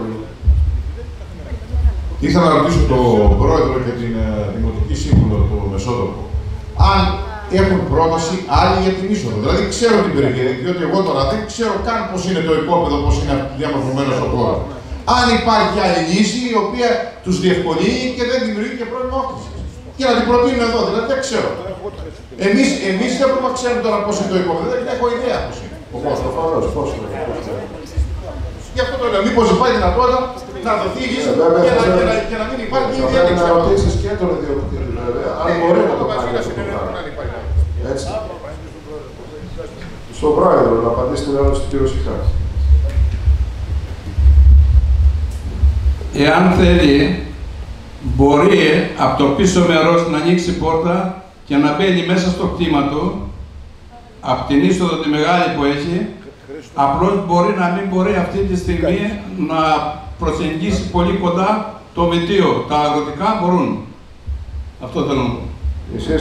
Ήθελα να ρωτήσω τον Πρόεδρο και την Δημοτική Σύμβουλο του Μεσότοπου αν έχουν πρόταση άλλη για την είσοδο. Δηλαδή ξέρω την περιοχή, διότι εγώ τώρα δεν ξέρω καν πώς είναι το υπόπεδο, πώς είναι διαμορφωμένο στον χώρο. Αν υπάρχει άλλη λύση η οποία τους διευκολύνει και δεν δημιουργεί και πρόβλημα όφησης. Και να την προτείνουν εδώ, δηλαδή δεν ξέρω. Εμείς δεν μπορούμε να ξέρουμε τώρα πώς είναι το υπόπεδο, δεν έχω ιδέα πώς είναι. Πώς είναι. Γι' αυτό το λέω, μήπως υπάρχει δυνατότητα να δοθεί η λύση και να μην υπάρχει η διαδικασία. Να ρωτήσεις και τον ιδιοκτήτη βέβαια, αν μπορεί να το κάνει αυτό το πράγμα. Έτσι. Στον Πρόεδρο να απαντήσει την ερώτηση του κ. Σιχά. Εάν θέλει, μπορεί από το πίσω μέρος να ανοίξει πόρτα και να μπαίνει μέσα στο κτήμα του, από την είσοδο τη μεγάλη που έχει. Απλώς μπορεί να μην μπορεί αυτή τη στιγμή να προσεγγίσει πολύ κοντά το μετείο. Τα αγροτικά μπορούν. Αυτό θέλω να πω. Εσείς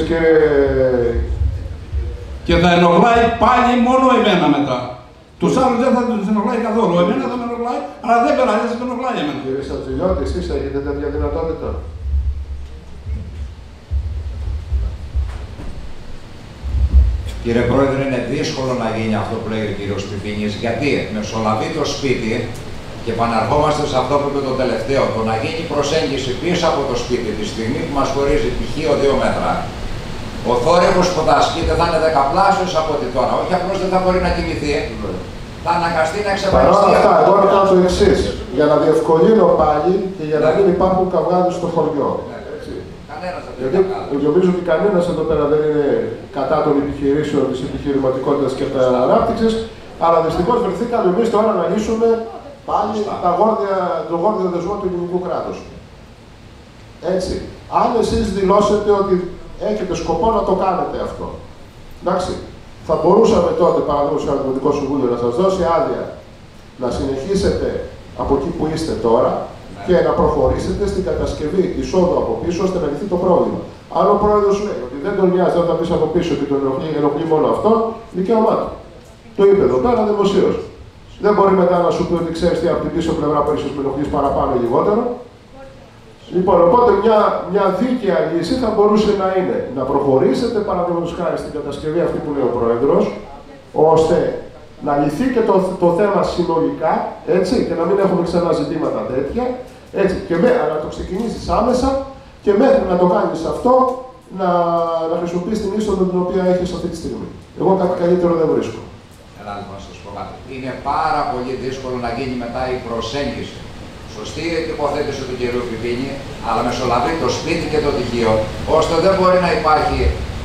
και θα ενοχλάει πάλι μόνο εμένα μετά. Τους άλλους δεν θα τους ενοχλάει καθόλου. Εμένα θα με ενοχλάει, αλλά δεν περάσει, θα με ενοχλάει εμένα. Κύριε Σατζηλιώτη, εσείς έχετε τέτοια δυνατότητα? Κύριε Πρόεδρε, είναι δύσκολο να γίνει αυτό που λέει ο κύριος Πιπίνης, γιατί μεσολαβεί το σπίτι και επαναρχόμαστε σε αυτό που είπε το τελευταίο. Το να γίνει προσέγγιση πίσω από το σπίτι τη στιγμή που μας χωρίζει π.χ. 2 μέτρα, ο θόρυβος που θα ασκείται θα είναι 10πλάσιος από ό,τι τώρα. Όχι απλώς δεν θα μπορεί να κοιμηθεί, θα αναγκαστεί να εξαφανιστεί. Παρ' όλα αυτά, εγώ να κάνω το εξής, για να διευκολύνω πάλι και για να μην υπάρχουν καυγάδες στο χωριό. Γιατί νομίζω ότι κανένας εδώ πέρα δεν είναι κατά των επιχειρήσεων, της επιχειρηματικότητας και της ανάπτυξης, αλλά δυστυχώς βρεθήκαμε εμείς τώρα να λύσουμε πάλι το γόρδιο δεσμό του ελληνικού κράτους. Έτσι. Αν εσείς δηλώσετε ότι έχετε σκοπό να το κάνετε αυτό, εντάξει, θα μπορούσαμε τότε, παραδείγματος χάρη, το Δημοτικό Συμβούλιο να σας δώσει άδεια να συνεχίσετε από εκεί που είστε τώρα και να προχωρήσετε στην κατασκευή εισόδου από πίσω ώστε να λυθεί το πρόβλημα. Αν ο πρόεδρος λέει ότι δεν τον νοιάζει, δεν θα πει από πίσω και τον ενοχλεί μόνο αυτό, δικαίωμά του. Το είπε εδώ πέρα δημοσίως. Δεν μπορεί μετά να σου πει ότι ξέρεις τι από την πίσω πλευρά που ίσως με ενοχλείς παραπάνω ή λιγότερο. Λοιπόν, οπότε μια δίκαια λύση θα μπορούσε να είναι να προχωρήσετε παραδείγματος χάρη στην κατασκευή αυτή που λέει ο πρόεδρος, ώστε να λυθεί και το θέμα συνολικά, έτσι, και να μην έχουμε ξανά ζητήματα τέτοια, έτσι, και να το ξεκινήσεις άμεσα και μέχρι να το κάνεις αυτό, να χρησιμοποιείς την είσοδο την οποία έχεις αυτή τη στιγμή. Εγώ κάτι καλύτερο δεν βρίσκω. Έλα λοιπόν να σας πω κάτι. Είναι πάρα πολύ δύσκολο να γίνει μετά η προσέγγιση. Σωστή η τοποθέτηση του κ. Πιπίνη, αλλά μεσολαβεί το σπίτι και το τυχείο, ώστε δεν μπορεί να υπάρχει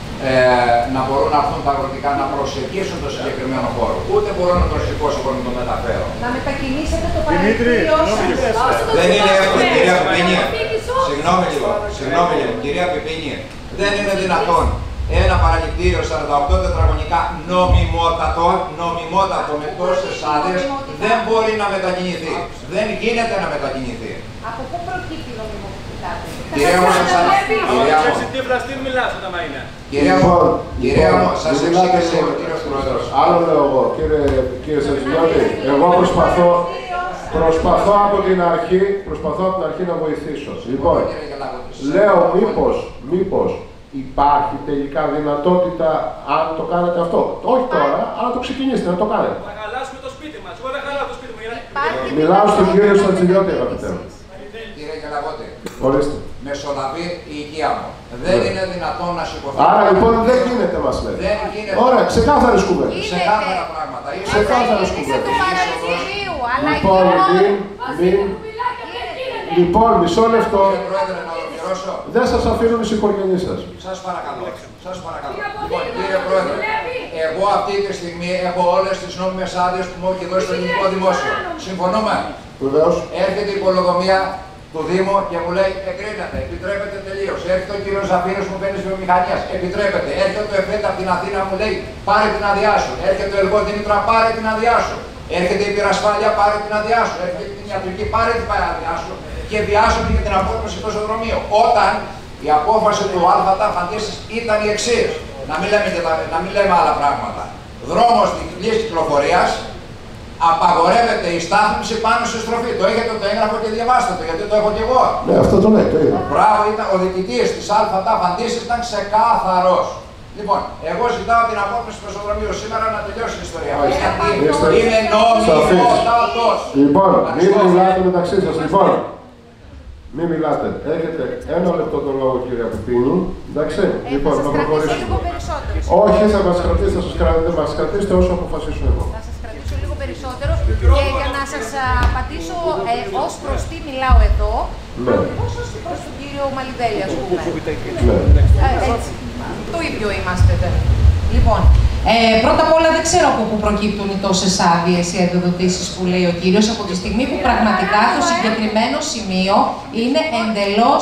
να μπορούν να έρθουν τα αγροτικά να προσεγγίσουν το συγκεκριμένο χώρο. Ούτε μπορώ να τον σηκώσω να το μεταφέρω. Να μετακινήσετε το παραλυτήριό σας. Δεν είναι εύκολο, κυρία Πιπίνη. Συγγνώμη λίγο, κυρία Πιπίνη. Δεν είναι δυνατόν ένα παραλυτήριο 48 τετραγωνικά νομιμότατο με τόσες άδειες δεν μπορεί να μετακινηθεί. Δεν γίνεται να μετακινηθεί. Από πού προκύπτει η νομιμότητα? Κυρία μου, κυρία μου, σας εξήγησε ο κύριος Πρόεδρος. Άλλο λέω εγώ, κύριε Σαντζηλιώτη, εγώ προσπαθώ από την αρχή να βοηθήσω. Λοιπόν, λέω μήπως υπάρχει τελικά δυνατότητα αν το κάνετε αυτό. Όχι τώρα, αλλά το ξεκινήσετε να το κάνετε. Θα χαλάσουμε το σπίτι μας. Εγώ δεν χαλάω το σπίτι μου. Μιλάω στον κύριο Σαντζηλιώτη, αγαπητέ μου. Κύριε Γελαγώτη, ορίστε. Μεσολαβεί η οικία μου. Δεν είναι δυνατόν να σηκωθεί. Άρα λοιπόν δεν γίνεται, μας λέτε. Δεν γίνεται. Ωραία, ξεκάθαρες κουβέντες. Ξεκάθαρα πράγματα. Ξεκάθαρες κουβέντες. Λοιπόν, μισό λεπτό. Δεν σας αφήνουν οι οικογένειές σας. Σας παρακαλώ. Λοιπόν, κύριε Πρόεδρε, εγώ αυτή τη στιγμή έχω όλες τις νόμιμες άδειες που μου έχει δώσει το ελληνικό δημόσιο. Συμφωνούμε. Βεβαίως. Έρχεται η υπολογομία του Δήμου και μου λέει εγκρίνεται, επιτρέπεται τελείως. Έρχεται ο κύριος Ζαφύρος μου παίρνει βιομηχανίας, επιτρέπεται. Έρχεται το ΕΦΕΤ από την Αθήνα μου λέει πάρε την άδειά σου. Έρχεται ο Ελγό Δήμητρα πάρε την άδειά σου. Έρχεται η πυρασφάλεια πάρε την άδειά σου. Έρχεται την ιατρική πάρε την άδειά σου. Και βιάζομαι για την απόφαση του πεζοδρομίου. Όταν η απόφαση του ΑΤΑ φαντήσεις ήταν η εξής. Να μην λέμε άλλα πράγματα. Δρόμος διπλής κυκλοφορίας, απαγορεύεται η στάθμιση πάνω στη στροφή. Το έχετε το έγγραφο και διαβάστε το, γιατί το έχω και εγώ. Ναι, αυτό το λέει, το είδα. Μπράβο, ο διοικητής της ΑΤΑ φαντήσεις ήταν ξεκάθαρος. Λοιπόν, εγώ ζητάω την απόφαση του πεζοδρομίου σήμερα να τελειώσει η ιστορία. Γιατί είναι νομιμότατος. Λοιπόν, μην μιλάτε μεταξύ σας. Λοιπόν, μην μιλάτε. Έχετε 1 λεπτό το λόγο, κύριε Πιπίνη. Εντάξει, λοιπόν, θα προχωρήσουμε. Όχι, θα μας κρατήσετε όσο αποφασίσω εγώ. Θα σας κρατήσω λίγο περισσότερο και για να σας απαντήσω ως προς τι μιλάω εδώ, ακριβώς ως προς τον κύριο Μαλιβέλη, ας πούμε. Έτσι, το ίδιο είμαστε. Λοιπόν, πρώτα απ' όλα δεν ξέρω από πού προκύπτουν οι τόσες άδειες ή αδειοδοτήσεις που λέει ο κύριος, από τη στιγμή που πραγματικά το συγκεκριμένο σημείο είναι εντελώς,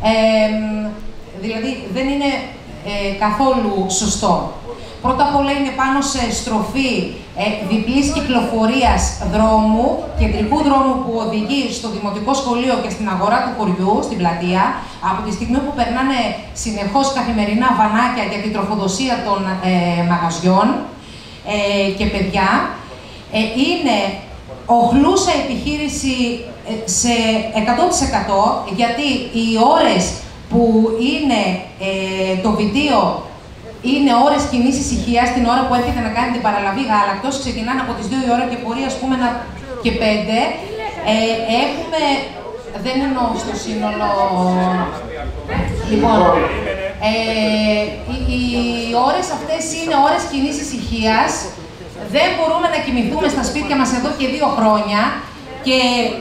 δηλαδή δεν είναι καθόλου σωστό. Πρώτα απ' όλα είναι πάνω σε στροφή διπλής κυκλοφορίας δρόμου, κεντρικού δρόμου που οδηγεί στο Δημοτικό Σχολείο και στην αγορά του χωριού, στην πλατεία, από τη στιγμή που περνάνε συνεχώς καθημερινά βανάκια για την τροφοδοσία των μαγαζιών και παιδιά. Είναι οχλούσα επιχείρηση σε 100%, γιατί οι ώρες που είναι το βιτίο είναι ώρες κοινής ησυχίας, την ώρα που έρχεται να κάνει την παραλαβή γάλακτος, ξεκινάνε από τις 2 η ώρα και μπορεί ας πούμε και 5. Έχουμε, δεν εννοώ στο σύνολο, λοιπόν, οι ώρες αυτές είναι ώρες κοινής ησυχίας, δεν μπορούμε να κοιμηθούμε στα σπίτια μας εδώ και 2 χρόνια και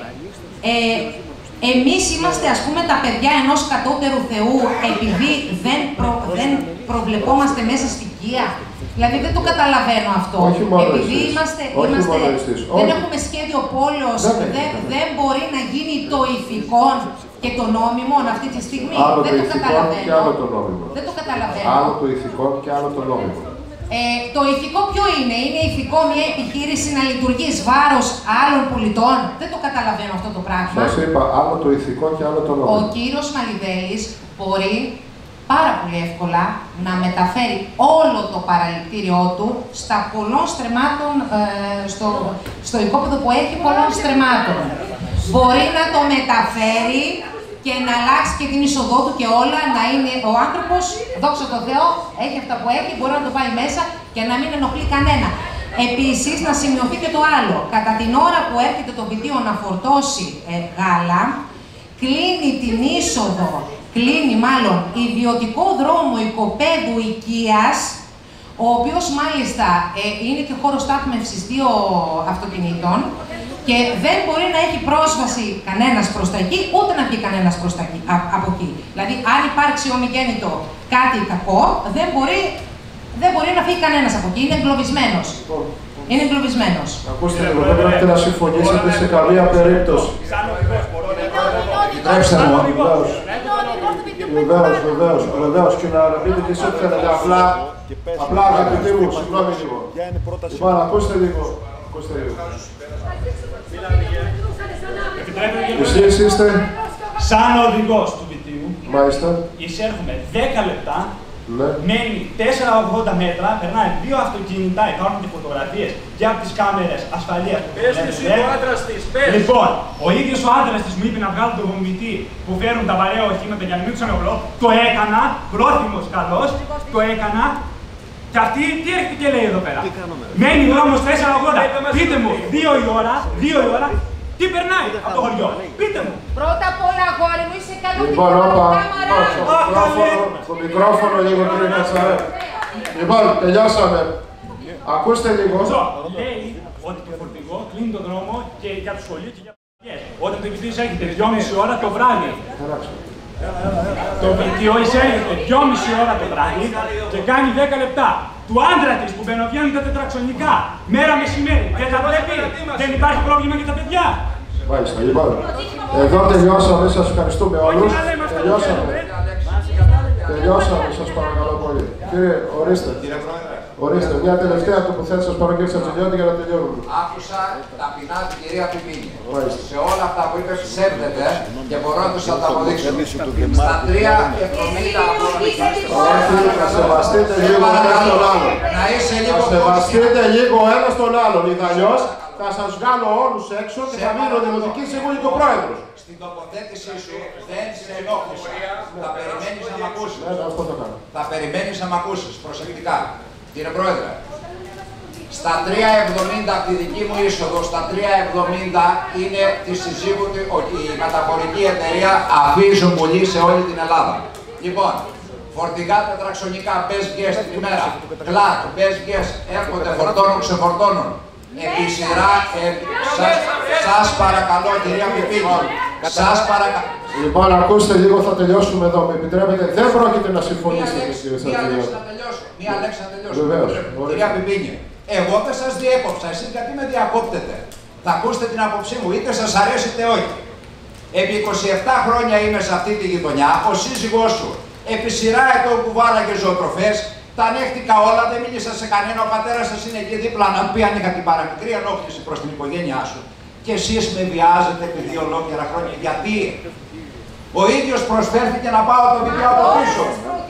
εμείς είμαστε ας πούμε τα παιδιά ενός κατώτερου Θεού επειδή δεν προβλεπόμαστε μέσα στην οικία. Δηλαδή δεν το καταλαβαίνω αυτό. Όχι μόνο επειδή εσείς. δεν έχουμε σχέδιο πόλεως, δεν μπορεί να γίνει το ηθικόν και το νόμιμο αυτή τη στιγμή. Άλλο δεν το καταλαβαίνω. Και άλλο το νόμιμο. Δεν το καταλαβαίνω. Άλλο το ηθικό και άλλο το νόμιμο. Το ηθικό ποιο είναι? Είναι ηθικό μια επιχείρηση να λειτουργεί εις βάρος άλλων πολιτών? Δεν το καταλαβαίνω αυτό το πράγμα. Σας είπα, άλλο το ηθικό και άλλο το νόμιμο. Ο κύριος Μαλιδέλης μπορεί πάρα πολύ εύκολα να μεταφέρει όλο το παραληπτήριό του στα πολλών στρεμμάτων, στο οικόπεδο που έχει πολλών στρεμμάτων. Μπορεί να το μεταφέρει και να αλλάξει και την είσοδό του και όλα, να είναι ο άνθρωπος, δόξα τω Θεώ, έχει αυτά που έχει, μπορεί να το πάει μέσα και να μην ενοχλεί κανένα. Επίσης, να σημειωθεί και το άλλο. Κατά την ώρα που έρχεται το βιτίο να φορτώσει γάλα, κλείνει την είσοδο, κλείνει μάλλον ιδιωτικό δρόμο οικοπαίδου οικίας, ο οποίος μάλιστα είναι και χώρος στάθμευσης 2 αυτοκινήτων και δεν μπορεί να έχει πρόσβαση κανένας προς τα εκεί, ούτε να βγει κανένας προς τα εκεί, από εκεί. Δηλαδή, αν υπάρξει ομιγέννητο κάτι κακό, δεν μπορεί να φύγει κανένας από εκεί, είναι εγκλωβισμένος. Είναι εγκλωβισμένος. Ακούστε λίγο, δεν πρόκειται να συμφωνήσετε σε καμία περίπτωση. Επιτρέψτε μου, βεβαίως, και να πείτε και εσύ ό,τι θέλετε. Απλά αγαπητοί μου, συγγνώμη λίγο. Λοιπόν, ακούστε λίγο. Εσείς είστε σαν οδηγός του βιτίου. Μάλιστα. Εισέρχομαι 10 λεπτά. Ναι. Μένει 4,80 μέτρα, περνάει 2 αυτοκίνητα, υπάρχουν και φωτογραφίες και από τις κάμερες ασφαλείας. Πες του εσύ ο άντρας της, πες! Λοιπόν, ο ίδιος ο άντρας της μου είπε να βγάλω το βομβιτή που φέρουν τα βαρέα οχήματα για να μην τους ενοχλώ. Το έκανα, πρόθυμος καλός, το έκανα. Και αυτή τι έρχεται και λέει εδώ πέρα. Μένει δρόμος 4,80. Πείτε μου, 2 η ώρα, τι περνάει από το χωριό. Πείτε μου. Πρώτα απ' όλα, αγόρι μου, είσαι καλό Λοιπόν, το μικρόφωνο λίγο, κύριε Κατσαρέ. Λοιπόν, τελειώσαμε. Ακούστε λίγο. Λέει ότι το φορτηγό κλείνει τον δρόμο και για το σχολείο και για πηγές. Όταν το βιτίο έρχεται 2,5 ώρα το βράδυ. Το βιτίο εισέρχεται 2,5 ώρα το βράδυ και κάνει 10 λεπτά. Του άντρα της που μπαινοβγαίνουν τα τετραξονικά, μέρα μεσημέρι, δεν τα βλέπει, δεν υπάρχει πρόβλημα για τα παιδιά. Μάλιστα, λοιπόν, εδώ τελειώσαμε, σας ευχαριστούμε όλους. Τελειώσαμε, σας παρακαλώ πολύ. Κύριε, ορίστε, μια τελευταία τοποθέτηση σας παρακαλώ κύριε Σατζηλιώτη για να τελειώνουμε. Άκουσα ταπεινά την κυρία Πιπίνη. Σε όλα αυτά που είπε ψεύδεται και μπορώ να τους ανταποδείξω. Στα 3,70 από να σεβαστείτε λίγο ένας τον άλλον. Να είσαι λίγο να σεβαστείτε λίγο ένας τον άλλον. Ιδαλλιώς θα σας βγάλω όλους έξω και θα μείνω δημοτική συμβουλικό πρόεδρος. Στην τοποθέτησή σου δεν σε ενόχλησε. Θα περιμένεις να μ' ακούσεις. Θα περιμένεις να μ' ακούσεις προσεκτικά. Κύριε Πρόεδρε, στα 3,70 από τη δική μου είσοδο, στα 3,70 είναι τη συζύγου ότι η μεταφορική εταιρεία αφήνει πουλί σε όλη την Ελλάδα. Λοιπόν, φορτηγά τετραξονικά, μπες βγες την ημέρα. Κλατ, μπες βγες, έρχονται, φορτώνουν, ξεφορτώνουν. Επί σειρά, σας παρακαλώ κυρία Πιπίνη, σας παρακαλώ. Λοιπόν, ακούστε λίγο, θα τελειώσουμε εδώ, με επιτρέπετε. Δεν πρόκειται να συμφωνήσετε, κύριε Σατζηλιώτη. Μία λέξη να τελειώσω. Κυρία Πιπίνη, εγώ δεν σας διέκοψα, εσείς γιατί με διακόπτετε. Θα ακούσετε την άποψή μου, είτε σας αρέσει είτε όχι. Επί 27 χρόνια είμαι σε αυτή τη γειτονιά, ο σύζυγός σου επί σειρά ετών που βάλαγε ζωοτροφές, τα ανέχτηκα όλα, δεν μίλησα σε κανένα. Ο πατέρας σας είναι εκεί δίπλα να πει αν είχα την παραμικρή ενόχληση προς την οικογένειά σου. Και εσείς με βιάζετε επί 2 ολόκληρα χρόνια. Γιατί ο ίδιος προσφέρθηκε να πάω το βίντεο από πίσω.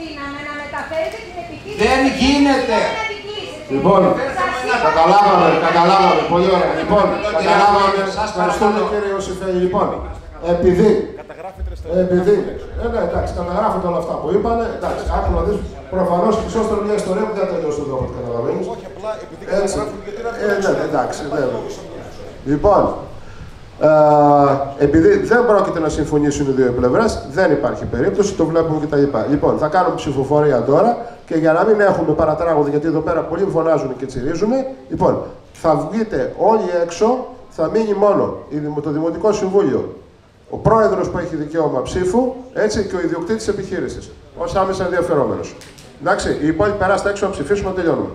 Δεν γίνεται. Λοιπόν, καταλάβαμε, πολύ ωραία. Λοιπόν, καταλάβαμε, ευχαριστούμε κύριε Ιωσήφελη. Λοιπόν, επειδή, ναι, εντάξει, καταγράφετε όλα αυτά που είπανε, εντάξει, άκου να δεις. Προφανώς χρυσόστρο μια ιστορία που δεν θα τελειώσει εδώ, όπως καταλαβαίνεις. Όχι, απλά επειδή Έτσι. καταγράφουν γιατί να Ναι, εντάξει, ναι. Λοιπόν, επειδή δεν πρόκειται να συμφωνήσουν οι δύο πλευρές, δεν υπάρχει περίπτωση, το βλέπουμε κτλ. Λοιπόν, θα κάνουμε ψηφοφορία τώρα και για να μην έχουμε παρατράγωδη, γιατί εδώ πέρα πολλοί φωνάζουν και τσιρίζουν, λοιπόν, θα βγείτε όλοι έξω, θα μείνει μόνο το Δημοτικό Συμβούλιο, ο πρόεδρος που έχει δικαίωμα ψήφου, έτσι, και ο ιδιοκτήτης επιχείρησης, ως άμεσα ενδιαφερόμενος. Εντάξει, οι υπόλοιποι περάστε έξω να ψηφίσουμε, να τελειώνουμε.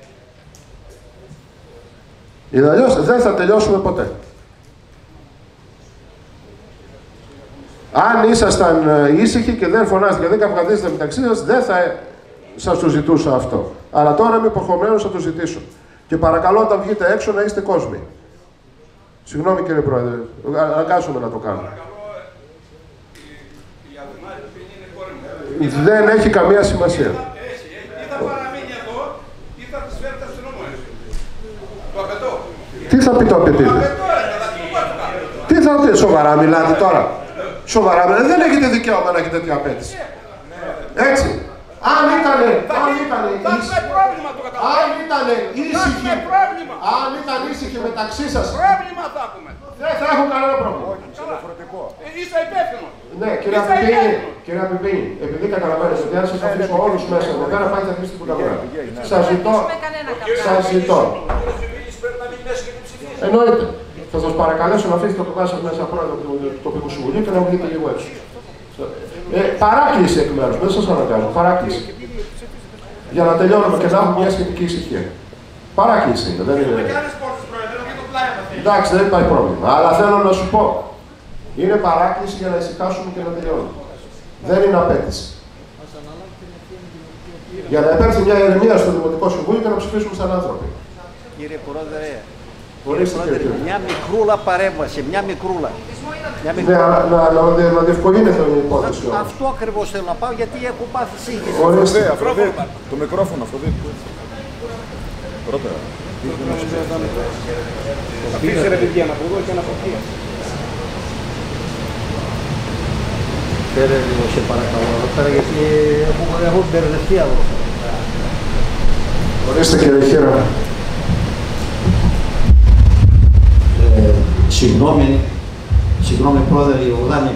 Αλλιώς δεν θα τελειώσουμε ποτέ. Αν ήσασταν ήσυχοι και δεν φωνάζετε και δεν καυγαδίζετε μεταξύ σας, δεν θα σας το ζητούσα αυτό. Αλλά τώρα είμαι υποχρεωμένος να το ζητήσω. Και παρακαλώ όταν βγείτε έξω να είστε κόσμοι. Συγγνώμη κύριε Πρόεδρε, αναγκάζομαι να το κάνω. Δεν έχει καμία σημασία. Ή θα παραμείνει εδώ, ή θα τις φέρει τα αστυνομία. Το απαιτώ. Τι θα πει το απαιτείτε? Τι θα πει, σοβαρά μιλάτε τώρα? Σοβαρά μιλάτε, δεν έχετε δικαίωμα να έχετε τέτοια απέτηση. Έτσι. Αν ήταν ήσυχοι μεταξύ σας, Πρόβλημα θα έχουμε. δεν θα έχουν κανένα πρόβλημα. Είσαι υπεύθυνο. Ναι, κύριε Απιπίνη, επειδή καταλαβαίνετε ότι αν σας αφήσω όλους μέσα, εδώ πέρα πάει θα αφήσετε την καβουρά. Σας ζητώ. Εννοείται. Θα σας παρακαλέσω να αφήσετε το κομμάτι σας μέσα πρόεδρο του τοπικού συμβουλίου και να βγείτε λίγο έξω. Παράκληση εκ μέρους, δεν σας αναγκάζω. Παράκληση. Για να τελειώνουμε και να έχουμε μια σχετική ησυχία. Παράκληση είναι, δεν είναι. Εντάξει, δεν υπάρχει πρόβλημα. Αλλά θέλω να σου πω. Είναι παράκληση για να ησυχάσουμε και να τελειώνουμε. Δεν είναι απέτηση. Για να επέλθει μια ηρεμία στο Δημοτικό Συμβούλιο και να ψηφίσουμε σαν άνθρωποι. Κύριε Πρόεδρε, μια μικρούλα παρέμβαση, μια μικρούλα. Ναι, να διευκολύνεται η υπόθεση. Αυτό ακριβώς θέλω να πάω, γιατί έχω πάθει σύγχυση. Το μικρόφωνο, Αφροδίτη. Πρώτα. Αφήστε ρε παιδιά να πω εδώ και να πω εκεί. Φέρε λίγο σε παρακαλώ εδώ πέρα, γιατί έχω μπερδευτεί εδώ. Ορίστε κύριε Χέρα. Συγγνώμη πρόεδρε, Ιωδάνη.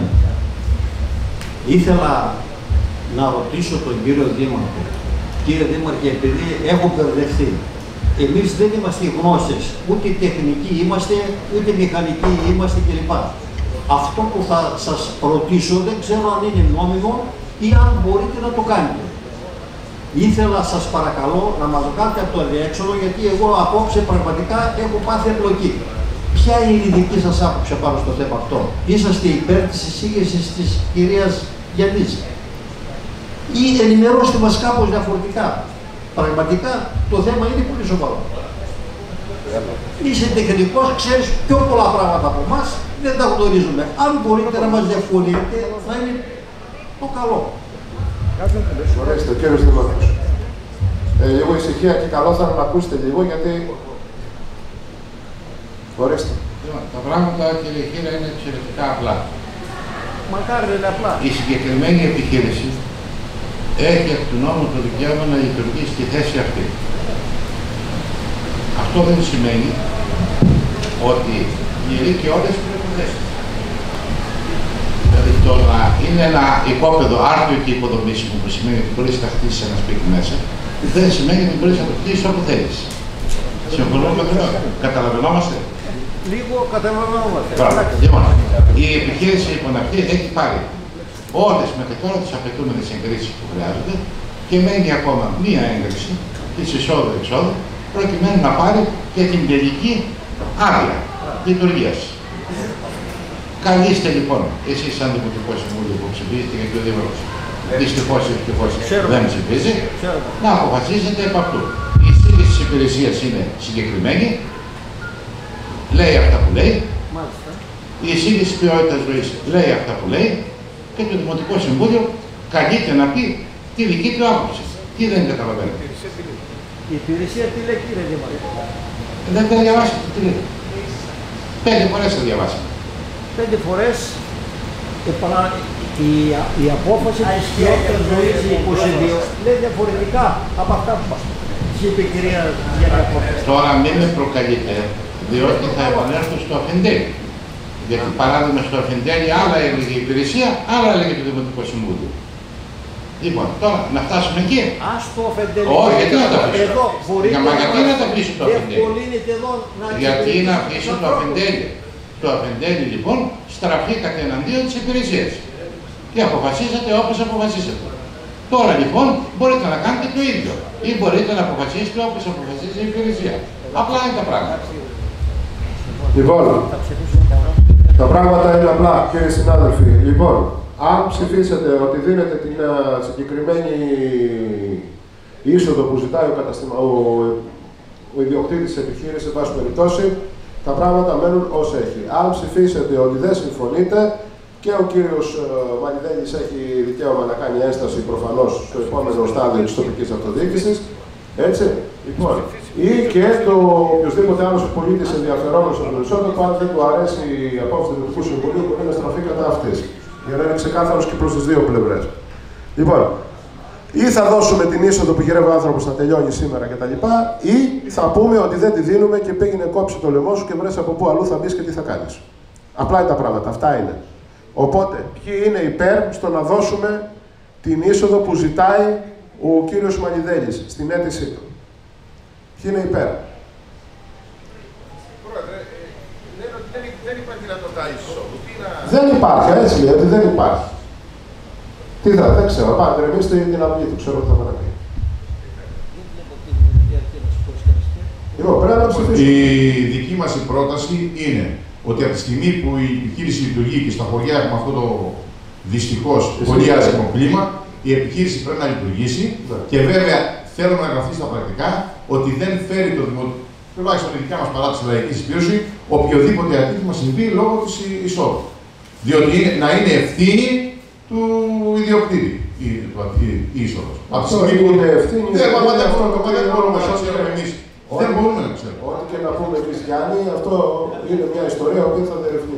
Ήθελα να ρωτήσω τον κύριο Δήμαρχο. Κύριε Δήμαρχε, επειδή έχω μπερδευτεί, εμείς δεν είμαστε γνώστες, ούτε τεχνικοί είμαστε, ούτε μηχανικοί είμαστε κλπ. Αυτό που θα σας ρωτήσω δεν ξέρω αν είναι νόμιμο ή αν μπορείτε να το κάνετε. Ήθελα σας παρακαλώ να μας βγάλετε από το αδιέξοδο, γιατί εγώ απόψε πραγματικά έχω πάθει εμπλοκή. Ποια είναι η δική σας άποψη πάνω στο θέμα αυτό? Είσαστε υπέρ της εισήγησης της κυρίας Γιαννής? Ή ενημερώστε μας κάπως διαφορετικά? Πραγματικά το θέμα είναι πολύ σοβαρό. Είσαι τεχνικός, ξέρεις πιο πολλά πράγματα από εμάς, δεν τα γνωρίζουμε. Αν μπορείτε να μας διευκολύνετε, θα είναι το καλό. Ορίστε, κύριος Δήμαρχος. Λίγο ησυχία και καλό θα να ακούσετε λίγο, γιατί... Ορίστε. Τα πράγματα, κύριε Χίρα, είναι εξαιρετικά απλά. Μακάρι είναι απλά. Η συγκεκριμένη επιχείρηση έχει εκ του νόμου το δικαίωμα να λειτουργεί στη θέση αυτή. Αυτό δεν σημαίνει ότι πληρεί και όλες τις προϋποθέσεις. Δηλαδή το να είναι ένα οικόπεδο άρτιο και υποδομήσιμο, που σημαίνει ότι μπορείς να χτίσεις ένα σπίτι μέσα, δεν σημαίνει ότι μπορείς να το χτίσεις όπου θέλεις. Συμφωνούμε με αυτό? Καταλαβαίνόμαστε? Λίγο καταλαβαίνόμαστε. Λοιπόν, η επιχείρηση λοιπόν αυτή έχει πάρει όλες μέχρι τώρα τις απαιτούμενες εγκρίσεις που χρειάζονται και μένει ακόμα μία έγκριση της εισόδου-εξόδου, προκειμένου να πάρει και την τελική άδεια λειτουργίας. Καλείστε λοιπόν εσείς σαν Δημοτικό Συμβούλιο που ψηφίζετε, γιατί ο Δήμαρχος δυστυχώς ή ευτυχώς δεν ψηφίζει, να αποφασίσετε επ' αυτού. Η εισήγηση της υπηρεσίας είναι συγκεκριμένη, λέει αυτά που λέει, η εισήγηση της ποιότητας ζωής λέει αυτά που λέει και το Δημοτικό Συμβούλιο καλείται να πει τη δική του άποψη. Τι δεν καταλαβαίνετε? Η υπηρεσία τι λέει, κύριε Δήμαρχε? Δεν θα διαβάσετε τι λέει. 5 φορές θα διαβάσετε. 5 φορές η απόφαση της ποιότητας ζωής 22 λέει διαφορετικά από αυτά που είπε η κυρία Γιαννακόπουλο. Τώρα μην με προκαλείτε, διότι θα επανέλθω στο αφεντέλι. Γιατί παράδειγμα στο αφεντέλι άλλα έλεγε η υπηρεσία, άλλα έλεγε το Δημοτικό Συμβούλιο. Λοιπόν, τώρα να φτάσουμε εκεί. Ας το αφεντέλι. Όχι, γιατί να το αφήσω. Εδώ μπορείτε γιατί να το αφήσω το αφεντέλι. εδώ να γιατί να αφήσω το αφεντέλι. Το αφεντέλι λοιπόν στραφήκατε εναντίον της υπηρεσίας. Και αποφασίσατε όπως αποφασίσατε. Τώρα λοιπόν μπορείτε να κάνετε το ίδιο. Ή μπορείτε να αποφασίσετε όπως αποφασίζει η υπηρεσία. Απλά είναι τα πράγματα. Λοιπόν, τα πράγματα είναι απλά, κύριοι συνάδελφοι. Λοιπόν, αν ψηφίσετε ότι δίνετε την συγκεκριμένη είσοδο που ζητάει ο ιδιοκτήτης της επιχείρησης, σε βάση περιπτώσει, τα πράγματα μένουν ως έχει. Αν ψηφίσετε ότι δεν συμφωνείτε, και ο κύριος Μανιδέλης έχει δικαίωμα να κάνει ένσταση προφανώς στο επόμενο στάδιο της τοπικής αυτοδιοίκησης. Έτσι. Λοιπόν, ή και το οποιοδήποτε άλλος πολίτης ενδιαφερόμενος στο περισσότερο, αν δεν του αρέσει η απόφαση του Δημοτικού Συμβουλίου, μπορεί να στραφεί κατά αυτής. Για να είναι ξεκάθαρος και προς τις δύο πλευρές. Λοιπόν, ή θα δώσουμε την είσοδο που γυρεύει ο άνθρωπος να τελειώνει σήμερα κτλ. Ή θα πούμε ότι δεν τη δίνουμε και πήγαινε κόψει το λαιμό σου και βρες από πού αλλού θα μπεις και τι θα κάνεις. Απλά είναι τα πράγματα. Αυτά είναι. Οπότε, ποιοι είναι υπέρ στο να δώσουμε την είσοδο που ζητάει ο κύριος Μανιδέλης στην αίτησή του. Ποιοι είναι υπέρ. Πρόεδρε, λένε ότι δεν υπάρχει δυνατότητα είσοδου. Δεν υπάρχει, έτσι λέει, ότι δεν υπάρχει. Τι δεν ξέρω, πάτε ρεμίστε την αυγή του, ξέρω τι θα παρακεί. Η δική μας η πρόταση είναι ότι από τη στιγμή που η επιχείρηση λειτουργεί και στα χωριά έχουμε αυτό το δυστυχώς πολύ άσχημο κλίμα, η επιχείρηση πρέπει να λειτουργήσει και βέβαια θέλουμε να γραφτεί στα πρακτικά ότι δεν φέρει το δημοτικό, τουλάχιστον η δικιά μας παράτηση λαϊκή συσπήρωση, οποιοδήποτε ατύχημα συμβεί λόγω της εισόδου. Διότι να είναι ευθύνη του ιδιοκτήτη η είσοδος. Από τη στιγμή που είναι ευθύνη, δεν μπορούμε να ξέρουμε εμείς. Δεν μπορούμε να ξέρουμε. Ό,τι και να πούμε εμείς, Γιάννη, αυτό είναι μια ιστορία που θα διερευνηθεί.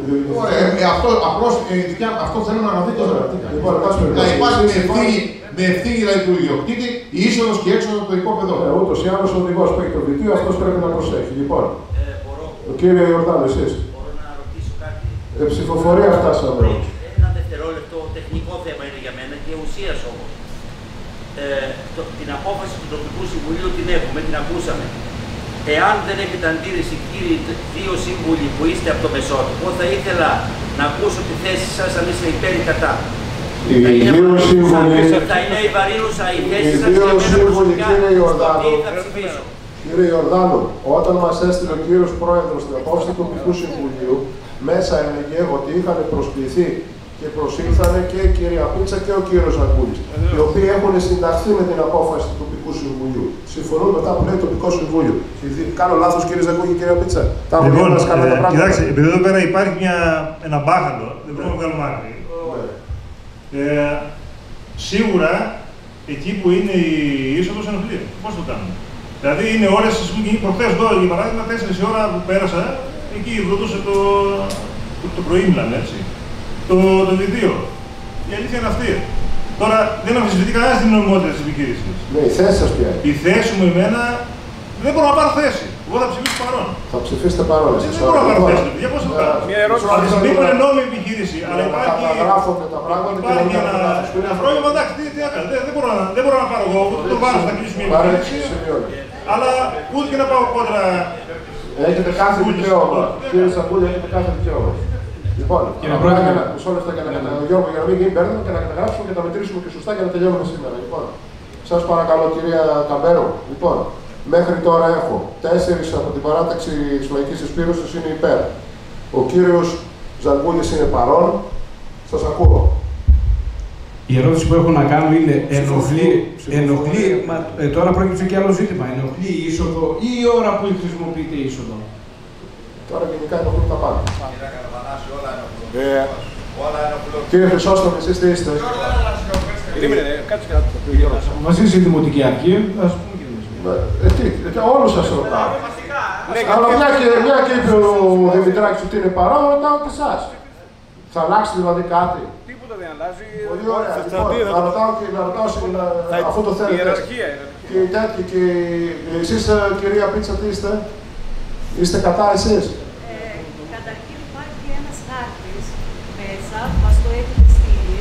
Αυτό θέλουμε να δείτε τώρα. Να υπάρχει με ευθύνη δηλαδή του ιδιοκτήτη η είσοδος και έξοδος από το οικόπεδο. Ούτως ή άλλως ο οδηγός που έχει το βιβλίο, αυτός πρέπει να προσέχει. Λοιπόν, ο κύριε Ιορδάνο, εσείς. Μπορώ να ρωτήσω κάτι. Ψηφοφορία φτάσαμε. Ένα δευτερόλεπτο τεχνικό θέμα είναι για μένα και ουσίας όμως. Την απόφαση του τοπικού συμβουλίου την έχουμε, την ακούσαμε. Εάν δεν έχετε αντίρρηση, κύριοι δύο σύμβουλοι που είστε από το Μεσότυπο, θα ήθελα να ακούσω τη θέση σας αν είστε υπέρ ή κατά. Θα είναι η βαρύνουσα η θέση σας και εμένα προσωπικά θα ψηφίσω. Κύριε Ιορδάνο, όταν μας έστειλε ο κύριος Πρόεδρος στην απόφαση του τοπικού συμβουλίου, μέσα έλεγε ότι είχαν προσκληθεί και προσήλθανε και η κυρία Πίτσα και ο κύριος Ζαγκούλης, οι οποίοι έχουν συνταχθεί με την απόφαση του τοπικού συμβουλίου. Συμφωνούν με αυτά που λέει το τοπικό συμβούλιο. Κάνω λάθος, κύριε Ζαγκούλη και κυρία Πίτσα. Λοιπόν, κοιτάξτε, επειδή εδώ πέρα υπάρχει ένα μπάχαλο, δεν μπορούμε να βγάλουμε άκρη. Σίγουρα εκεί που είναι η είσοδος ενοχλεί. Πώς το κάνουμε. Δηλαδή είναι ώρες, προχθές εδώ για παράδειγμα, 4 η ώρα που πέρασα, εκεί βροντούσε το πρωί, μιλάμε έτσι. Το βιβλίο. Η αλήθεια είναι αυτή. Τώρα δεν αμφισβητεί κανένα την νομιμότητα της επιχείρησης. Ναι, η θέση σας ποια είναι. Η θέση μου εμένα δεν μπορώ να πάρω θέση. Εγώ θα ψηφίσω παρόν. Θα ψηφίσετε παρόν. Δεν μπορώ να πάρω θέση. Για πώς θα κάνω. Από τη στιγμή που είναι νόμιμη επιχείρηση, αλλά υπάρχει ένα πρόβλημα, εντάξει, τι έκανε. Δεν μπορώ να πάρω εγώ, ούτε το βάρος να κλείσει μια επιχείρηση. Αλλά ούτε και να πάω κόντρα. Έχετε κάθε δικαίωμα. Κύριε Σαμπούλη, έχετε κάθε δικαίωμα. Λοιπόν, μισό λεπτό για να μην γίνει μπέρδεμα και να καταγράψουμε και να μετρήσουμε και σωστά για να τελειώνουμε σήμερα. Λοιπόν, σας παρακαλώ, κυρία Καμπέρο. Λοιπόν, μέχρι τώρα έχω 4 από την παράταξη της λαϊκής συσπήρωσης είναι υπέρ. Ο κύριος Ζαγκούλης είναι παρόν. Σας ακούω. Η ερώτηση που έχω να κάνω είναι ενοχλεί τώρα πρόκειται και άλλο ζήτημα. Ενοχλεί η είσοδο ή η ώρα που χρησιμοποιείται η είσοδο. Τώρα γενικά ενοχλούν τα πάντα. Κύριε Χρυσόστομη, εσείς τι είστε. Κάτσε και να το πει. Μαζί στη Δημοτική Αρχή, ας πούμε και εμείς. Όλους σας ρωτάω. Αλλά μια και είπε ο Δημητράκης ότι είναι παρόν, ρωτάω και εσάς. Θα αλλάξει δηλαδή κάτι? Τίποτα δεν αλλάζει. Πολύ ωραία. Λοιπόν, να ρωτάω αφού το θέλετε. Ιεραρχία. Και εσείς, κυρία Πίτσα, τι είστε? Είστε κατά εσείς? Καταρχήν υπάρχει ένας χάρτης μέσα, μας το έχετε στείλει.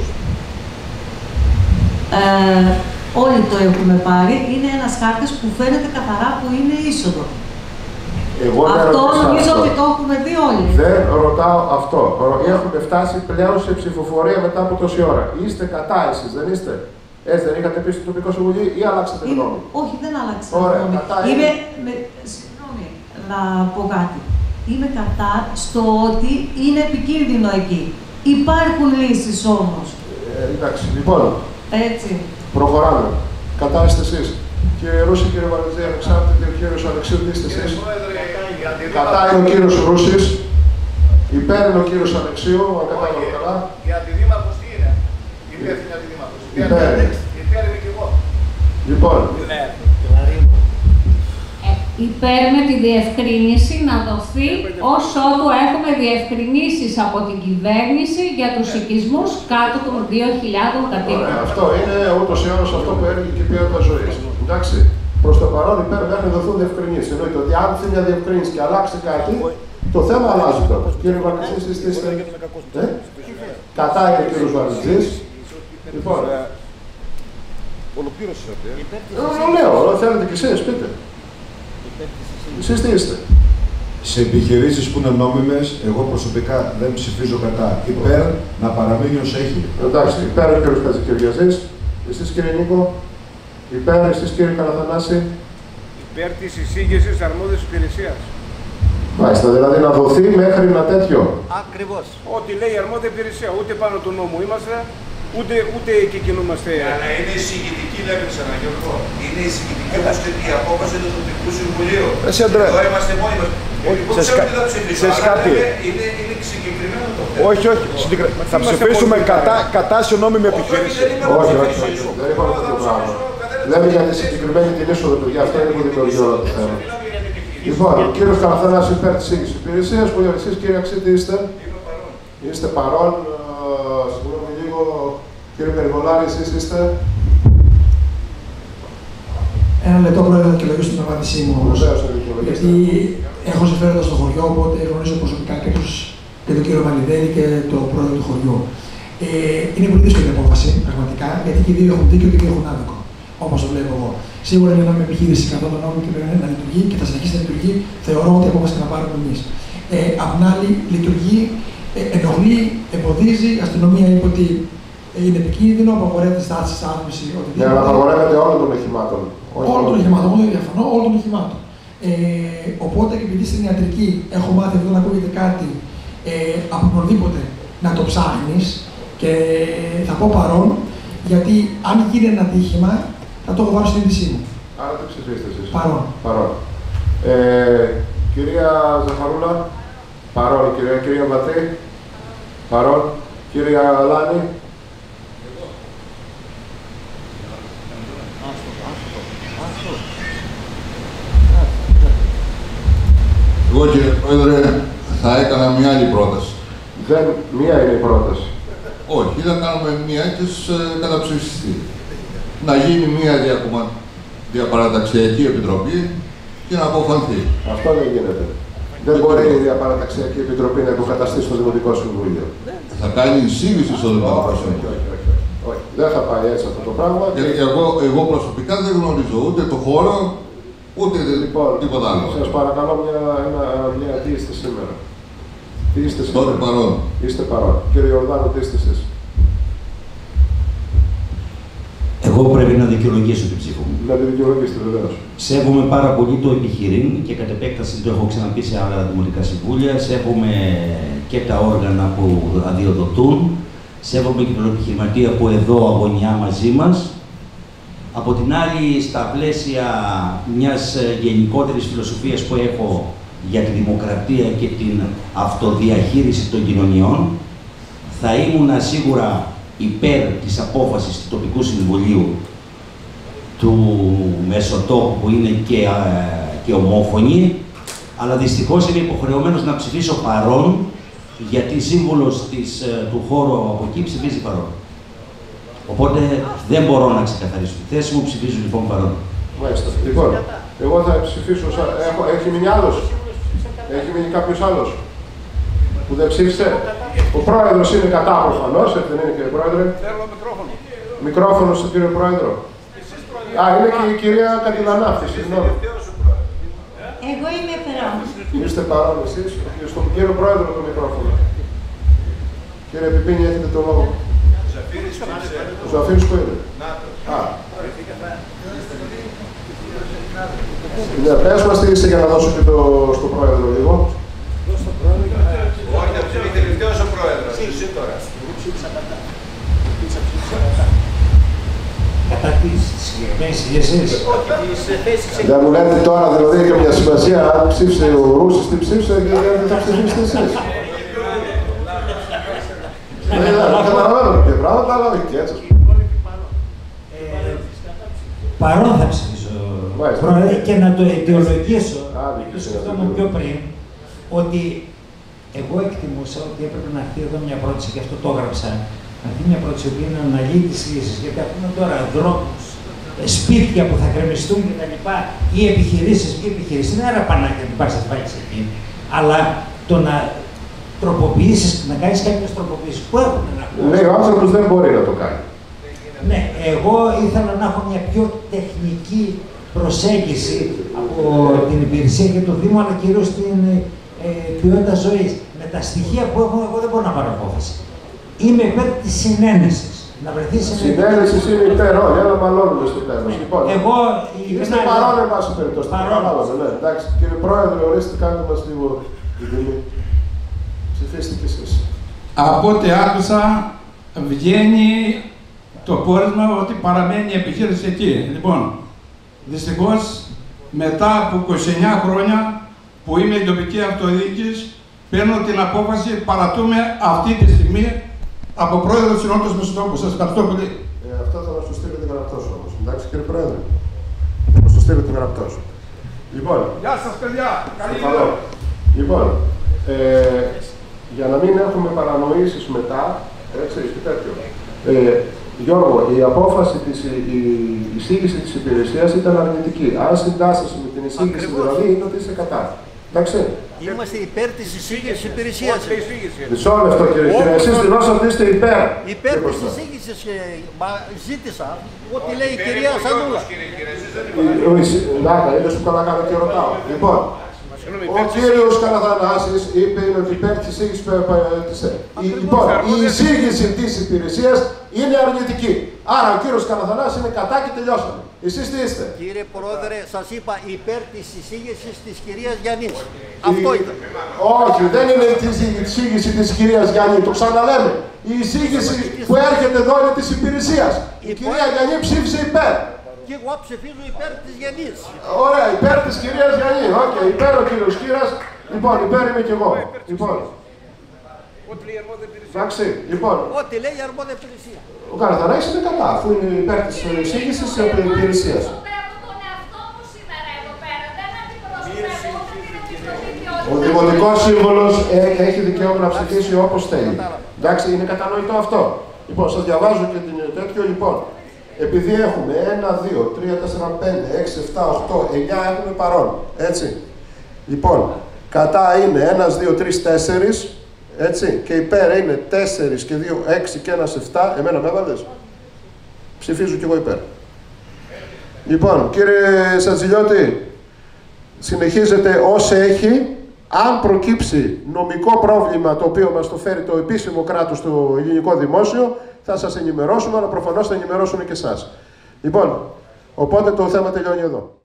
Όλοι το έχουμε πάρει. Είναι ένας χάρτης που φαίνεται καθαρά που είναι είσοδο. Αυτό νομίζω ότι το έχουμε δει όλοι. Δεν ρωτάω αυτό. Έχουμε φτάσει πλέον σε ψηφοφορία μετά από τόση ώρα. Είστε κατά εσείς, δεν είστε? Έτσι δεν είχατε πει στο τοπικό συμβουλίο ή αλλάξατε γνώμη? Όχι, δεν άλλαξα γνώμη. Συγγνώμη, να πω κάτι. Είμαι κατά στο ότι είναι επικίνδυνο εκεί. Υπάρχουν λύσεις όμως. Εντάξει, λοιπόν. Έτσι. Προχωράμε. Κατά είστε εσείς. Κύριε Ρούση, κύριε Βαρδιτζή, ανεξάρτητη, ο κύριος Αλεξίου, τι είστε εσείς? Κατά είναι ο κύριος Ρούσης. Υπέρ είναι ο κύριος Αλεξίου, αν κατάλαβα καλά. Για αντιδήμαρχος τι είναι? Υπεύθυνη αντιδήμαρχος. Υπέρ είμαι και εγώ. Λοιπόν. Υπέρ με τη διευκρίνηση να δοθεί όσο του έχουμε διευκρινήσεις από την κυβέρνηση για τους οικισμούς κάτω των 2.000 κατοίκων. Αυτό είναι ούτως ή άλλως αυτό που έλεγε και η ποιότητα ζωής. Εντάξει. Προς το παρόν υπέρ μέχρι να δοθούν διευκρινήσεις. Εννοείται ότι αν θέλει μια διευκρίνηση και αλλάξει κάτι, το θέμα αλλάζει τώρα. Κύριε Βαρδιτζής, εσείς τι είστε? Κατά είναι ο κύριος Βαρδιτζής. Λοιπόν. Ολοκλήρωσες αυτή. Λέω, θέλετε κι εσείς, πείτε. Εσείς τι είστε? Σε επιχειρήσεις που είναι νόμιμες, εγώ προσωπικά δεν ψηφίζω κατά. Υπέρ να παραμείνει ως έχει. Εντάξει, υπέρ ο κύριος Χατζικυριαζής. Εσείς κύριε Νίκο? Υπέρ, εσείς κύριε Καραθανάση? Υπέρ της εισήγησης αρμόδιας υπηρεσίας. Μάλιστα, δηλαδή να δοθεί μέχρι ένα τέτοιο. Ακριβώς. Ό,τι λέει η αρμόδια υπηρεσία, ούτε πάνω του νόμου είμαστε, ούτε εκεί κινούμαστε. Αλλά είναι εισηγητική, λέμε ξανά, Γιώργο. Είναι εισηγητική όπως και η απόφαση του Τοπικού Συμβουλίου. Εδώ είμαστε μόνοι μας. Εγώ ξέρω ότι θα ψηφίσω, αλλά είναι συγκεκριμένο το θέμα. Όχι. Θα ψηφίσουμε κατά σε νόμιμη επιχείρηση. Όχι. Δεν είπαμε αυτό το πράγμα. Λέμε για τη συγκεκριμένη την είσοδο του. Γι' αυτό είναι που δημιουργεί όλο το θέμα. Λοιπόν, ο κύριος Καραθανάς υπέρ της οίκης υπηρεσίας. Που για εσείς, κύριε Αξίτη, είστε? Είστε παρόν. Συγγνώμη λίγο, κύριε Περιβολάρη, εσείς είστε? Ένα λεπτό, πρόεδρε, να δικαιολογήσω την απάντησή μου όμως. Γιατί έχω συμφέροντα στο χωριό, οπότε γνωρίζω προσωπικά και τον κύριο Μαλιδέλη και τον πρόεδρο του χωριού. Είναι πολύ δύσκολη η απόφαση, πραγματικά, γιατί και οι δύο έχουν δίκιο και οι δύο έχουν άδικο. Όπως το βλέπω εγώ. Σίγουρα είναι μια επιχείρηση κατά τον νόμο και πρέπει να λειτουργεί και θα συνεχίσει να λειτουργεί. Θεωρώ ότι η απόφαση θα πάρουμε εμείς. Απ' την άλλη, λειτουργεί, ενοχλεί, εμποδίζει. Η αστυνομία είπε ότι είναι επικίνδυνο, απαγορεύεται στάση, άθμιση, οτιδήποτε. Ναι, αλλά απαγορεύεται όλων των οχημάτων. Όλων των οχημάτων, εγώ δεν διαφωνώ, όλων των οχημάτων. Οπότε, επειδή στην ιατρική έχω μάθει εδώ να ακούγεται κάτι από οποιονδήποτε να το ψάχνεις και θα πω παρόν, γιατί αν γίνει ένα ατύχημα, θα το έχω βάλει στην είδησή μου. Άρα τι ψηφίστε εσείς? Παρόν. Κυρία Ζαχαρούλα, παρόν. Κυρία Μπατή, παρόν. Κυρία Λάνη. Εγώ, κύριε Πρόεδρε, θα έκανα μια άλλη πρόταση. Μία είναι η πρόταση. Όχι, θα κάνουμε μία και καταψηφιστεί. Να γίνει μία διαπαραταξιακή επιτροπή και να αποφανθεί. Αυτό δεν γίνεται. Δεν μπορεί η διαπαραταξιακή επιτροπή να υποκαταστήσει το Δημοτικό Συμβούλιο. Θα κάνει εισήγηση στο Δημοτικό Συμβούλιο. Όχι, δεν θα πάει έτσι αυτό το πράγμα. Γιατί εγώ προσωπικά δεν γνωρίζω ούτε το χώρο, ούτε τίποτα άλλο. Σας παρακαλώ τι είστε σήμερα? Τι είστε σήμερα? Τότε παρόν. Είστε παρόν. Κύριε Ιορδάνου, τι είστε εσείς? Εγώ πρέπει να δικαιολογήσω την ψήφο μου. Να τη δικαιολογήσετε, βεβαίως. Σέβομαι πάρα πολύ το επιχειρήν και κατ' επέκταση το έχω ξαναπεί σε άλλα δημοτικά συμβούλια. Σέβομαι και τα όργανα που αδειοδοτούν. Σέβομαι και τον επιχειρηματία που εδώ αγωνιά μαζί μας. Από την άλλη, στα πλαίσια μιας γενικότερης φιλοσοφίας που έχω για τη δημοκρατία και την αυτοδιαχείριση των κοινωνιών, θα ήμουν σίγουρα υπέρ της απόφασης του τοπικού συμβουλίου του Μεσοτόπου, που είναι και ομόφωνη, αλλά δυστυχώς είμαι υποχρεωμένος να ψηφίσω παρόν, γιατί σύμβουλος του χώρου από εκεί ψηφίζει παρόν. Οπότε δεν μπορώ να ξεκαθαρίσω τη θέση μου, ψηφίζω λοιπόν παρόν. Μάλιστα. Λοιπόν, εγώ θα ψηφίσω. Έχει μείνει άλλος? Έχει μείνει κάποιος άλλος που δεν ψήφισε? Ο πρόεδρος είναι κατά προφανώς, δεν είναι κύριε πρόεδρε? Θέλω μικρόφωνο. Μικρόφωνο στον κύριο πρόεδρο. Α, είναι και η κυρία Κατηλανάφτη, συγγνώμη. Εγώ είμαι παρόν. Είστε παρόν εσείς. Στον κύριο πρόεδρο το μικρόφωνο. Κύριε Πιπίνη, έχετε το λόγο. Ο Ζαφύρης που είναι? Α. Ναι, πες μας τι είστε για να δώσω και στο πρόεδρο λίγο. Όχι, θα ψηφίσει τελευταίος ο πρόεδρος. Εσύ τώρα. Κατά τις συγκεκριμένες ηγεσίες. Δεν μου λέτε τώρα, δηλαδή έχει μια σημασία αν ψήφισε ο Ρούσης, τι ψήφισε και δεν θα ψηφίσετε εσείς. Δεν καταλαβαίνω κάποια πράγματα, αλλά όχι και έτσι. Παρόν θα ψηφίσω, πρόεδρε, και να το αιτιολογήσω, σκεφτόμουν πιο πριν, ότι εγώ εκτιμούσα ότι έπρεπε να έρθει εδώ μια πρόταση, και αυτό το έγραψα, να έρθει μια πρόταση που είναι να αναλύει τις λύσεις, γιατί ακούμε τώρα δρόμους, σπίτια που θα κρεμιστούν κτλ. Ή επιχειρήσεις, δεν είναι ραπανάκια να υπάρχει ασφάλιση εκεί, αλλά το να τροποποιήσεις, να κάνεις κάποιες τροποποιήσεις που έχουν να κάνουν. Ναι, ο άνθρωπος δεν μπορεί να το κάνει. Ναι, εγώ ήθελα να έχω μια πιο τεχνική προσέγγιση από την υπηρεσία και το Δήμο, αλλά κυρίως την ποιότητα ζωής. Με τα στοιχεία που έχω, εγώ δεν μπορώ να πάρω απόφαση. Είμαι υπέρ της συνένεσης. Να βρεθεί συνένεση είναι υπέρ, όλοι, αλλά μαλώνουμε στο τέλος. Λοιπόν, εγώ είστε παρόν, εν πάση περιπτώσει. Ναι, εντάξει, κύριε Πρόεδρε, ορίστε, κάντε μας λίγο την τιμή. Ψηφίστε κι εσείς. Από ό,τι άκουσα, βγαίνει το πόρισμα ότι παραμένει η επιχείρηση εκεί. Λοιπόν, δυστυχώς, μετά από 29 χρόνια που είμαι η τοπική αυτοδιοίκηση, παίρνω την απόφαση, παρατούμε αυτή τη στιγμή από πρόεδρο της Συνόδου Μεσοτόπου. Σας ευχαριστώ πολύ. Αυτό θα μας το στείλετε γραπτός όμως. Εντάξει, κύριε Πρόεδρε. Θα μας το στείλετε γραπτός. Λοιπόν. Γεια σας, παιδιά. Καλή δουλειά. Λοιπόν, για να μην έχουμε παρανοήσεις μετά, έτσι, και τέτοιο. Γιώργο, η απόφαση της εισήγηση της υπηρεσίας ήταν αρνητική. Αν συντάσσεσαι με την εισήγηση δηλαδή, είναι ότι είσαι κατά. Εντάξει. Είμαστε υπέρ της εισήγησης υπηρεσίας. Μισό λεπτό κύριε, εσείς δηλώσατε ότι είστε υπέρ. Υπέρ της εισήγησης, ζήτησα ό,τι λέει η κυρία Σανούλα. Νάτα, είδες που καλά κάνω και ρωτάω. Λοιπόν, ο κύριος Καλαθανάσης είπε ότι υπέρ της εισήγησης. Λοιπόν, η εισήγηση της υπηρεσίας είναι αρνητική. Άρα ο κύριος Καλαθανάσης είναι κατά και τελειώσαμε. Εσείς τι είστε? Κύριε Πρόεδρε, σας είπα υπέρ της εισήγησης της κυρίας Γιαννής. Αυτό ήταν. Όχι, δεν είναι η εισήγηση της κυρίας Γιαννή, το ξαναλέμε. Η εισήγηση που έρχεται εδώ είναι της υπηρεσίας. Η κυρία Γιαννή ψήφισε υπέρ. Και εγώ ψηφίζω υπέρ της Γιαννής. Ωραία, υπέρ της κυρίας Γιαννή. Okay, υπέρ ο κύριος Κύρας. Λοιπόν, υπέρ είμαι κι εγώ. Λοιπόν. Ό,τι λέει η αρμόδια υπηρεσία. Εντάξει, λοιπόν. Ό,τι λέει η αρμόδια υπηρεσία. Ο Καραθανάκης είναι κατά, αφού είναι υπέρ της εισήγησης της υπηρεσίας. Ο Δημοτικός Σύμβολος έχει δικαίωμα να ψηφίσει όπως θέλει. Εντάξει, είναι κατανοητό αυτό. Λοιπόν, σας διαβάζω και την τέτοιο. Λοιπόν, επειδή έχουμε 1, 2, 3, 4, 5, 6, 7, 8, 9 έχουμε παρόν. Έτσι. Λοιπόν, κατά είναι 1, 2, 3, 4. Έτσι, και υπέρ είναι 4 και 2, 6 και 1, 7. Εμένα με έβαλες. Ψηφίζω κι εγώ υπέρ. Λοιπόν, κύριε Σατζηλιώτη, συνεχίζεται ως έχει. Αν προκύψει νομικό πρόβλημα το οποίο μας το φέρει το επίσημο κράτος στο ελληνικό δημόσιο, θα σας ενημερώσουμε, αλλά προφανώς θα ενημερώσουμε και εσάς. Λοιπόν, οπότε το θέμα τελειώνει εδώ.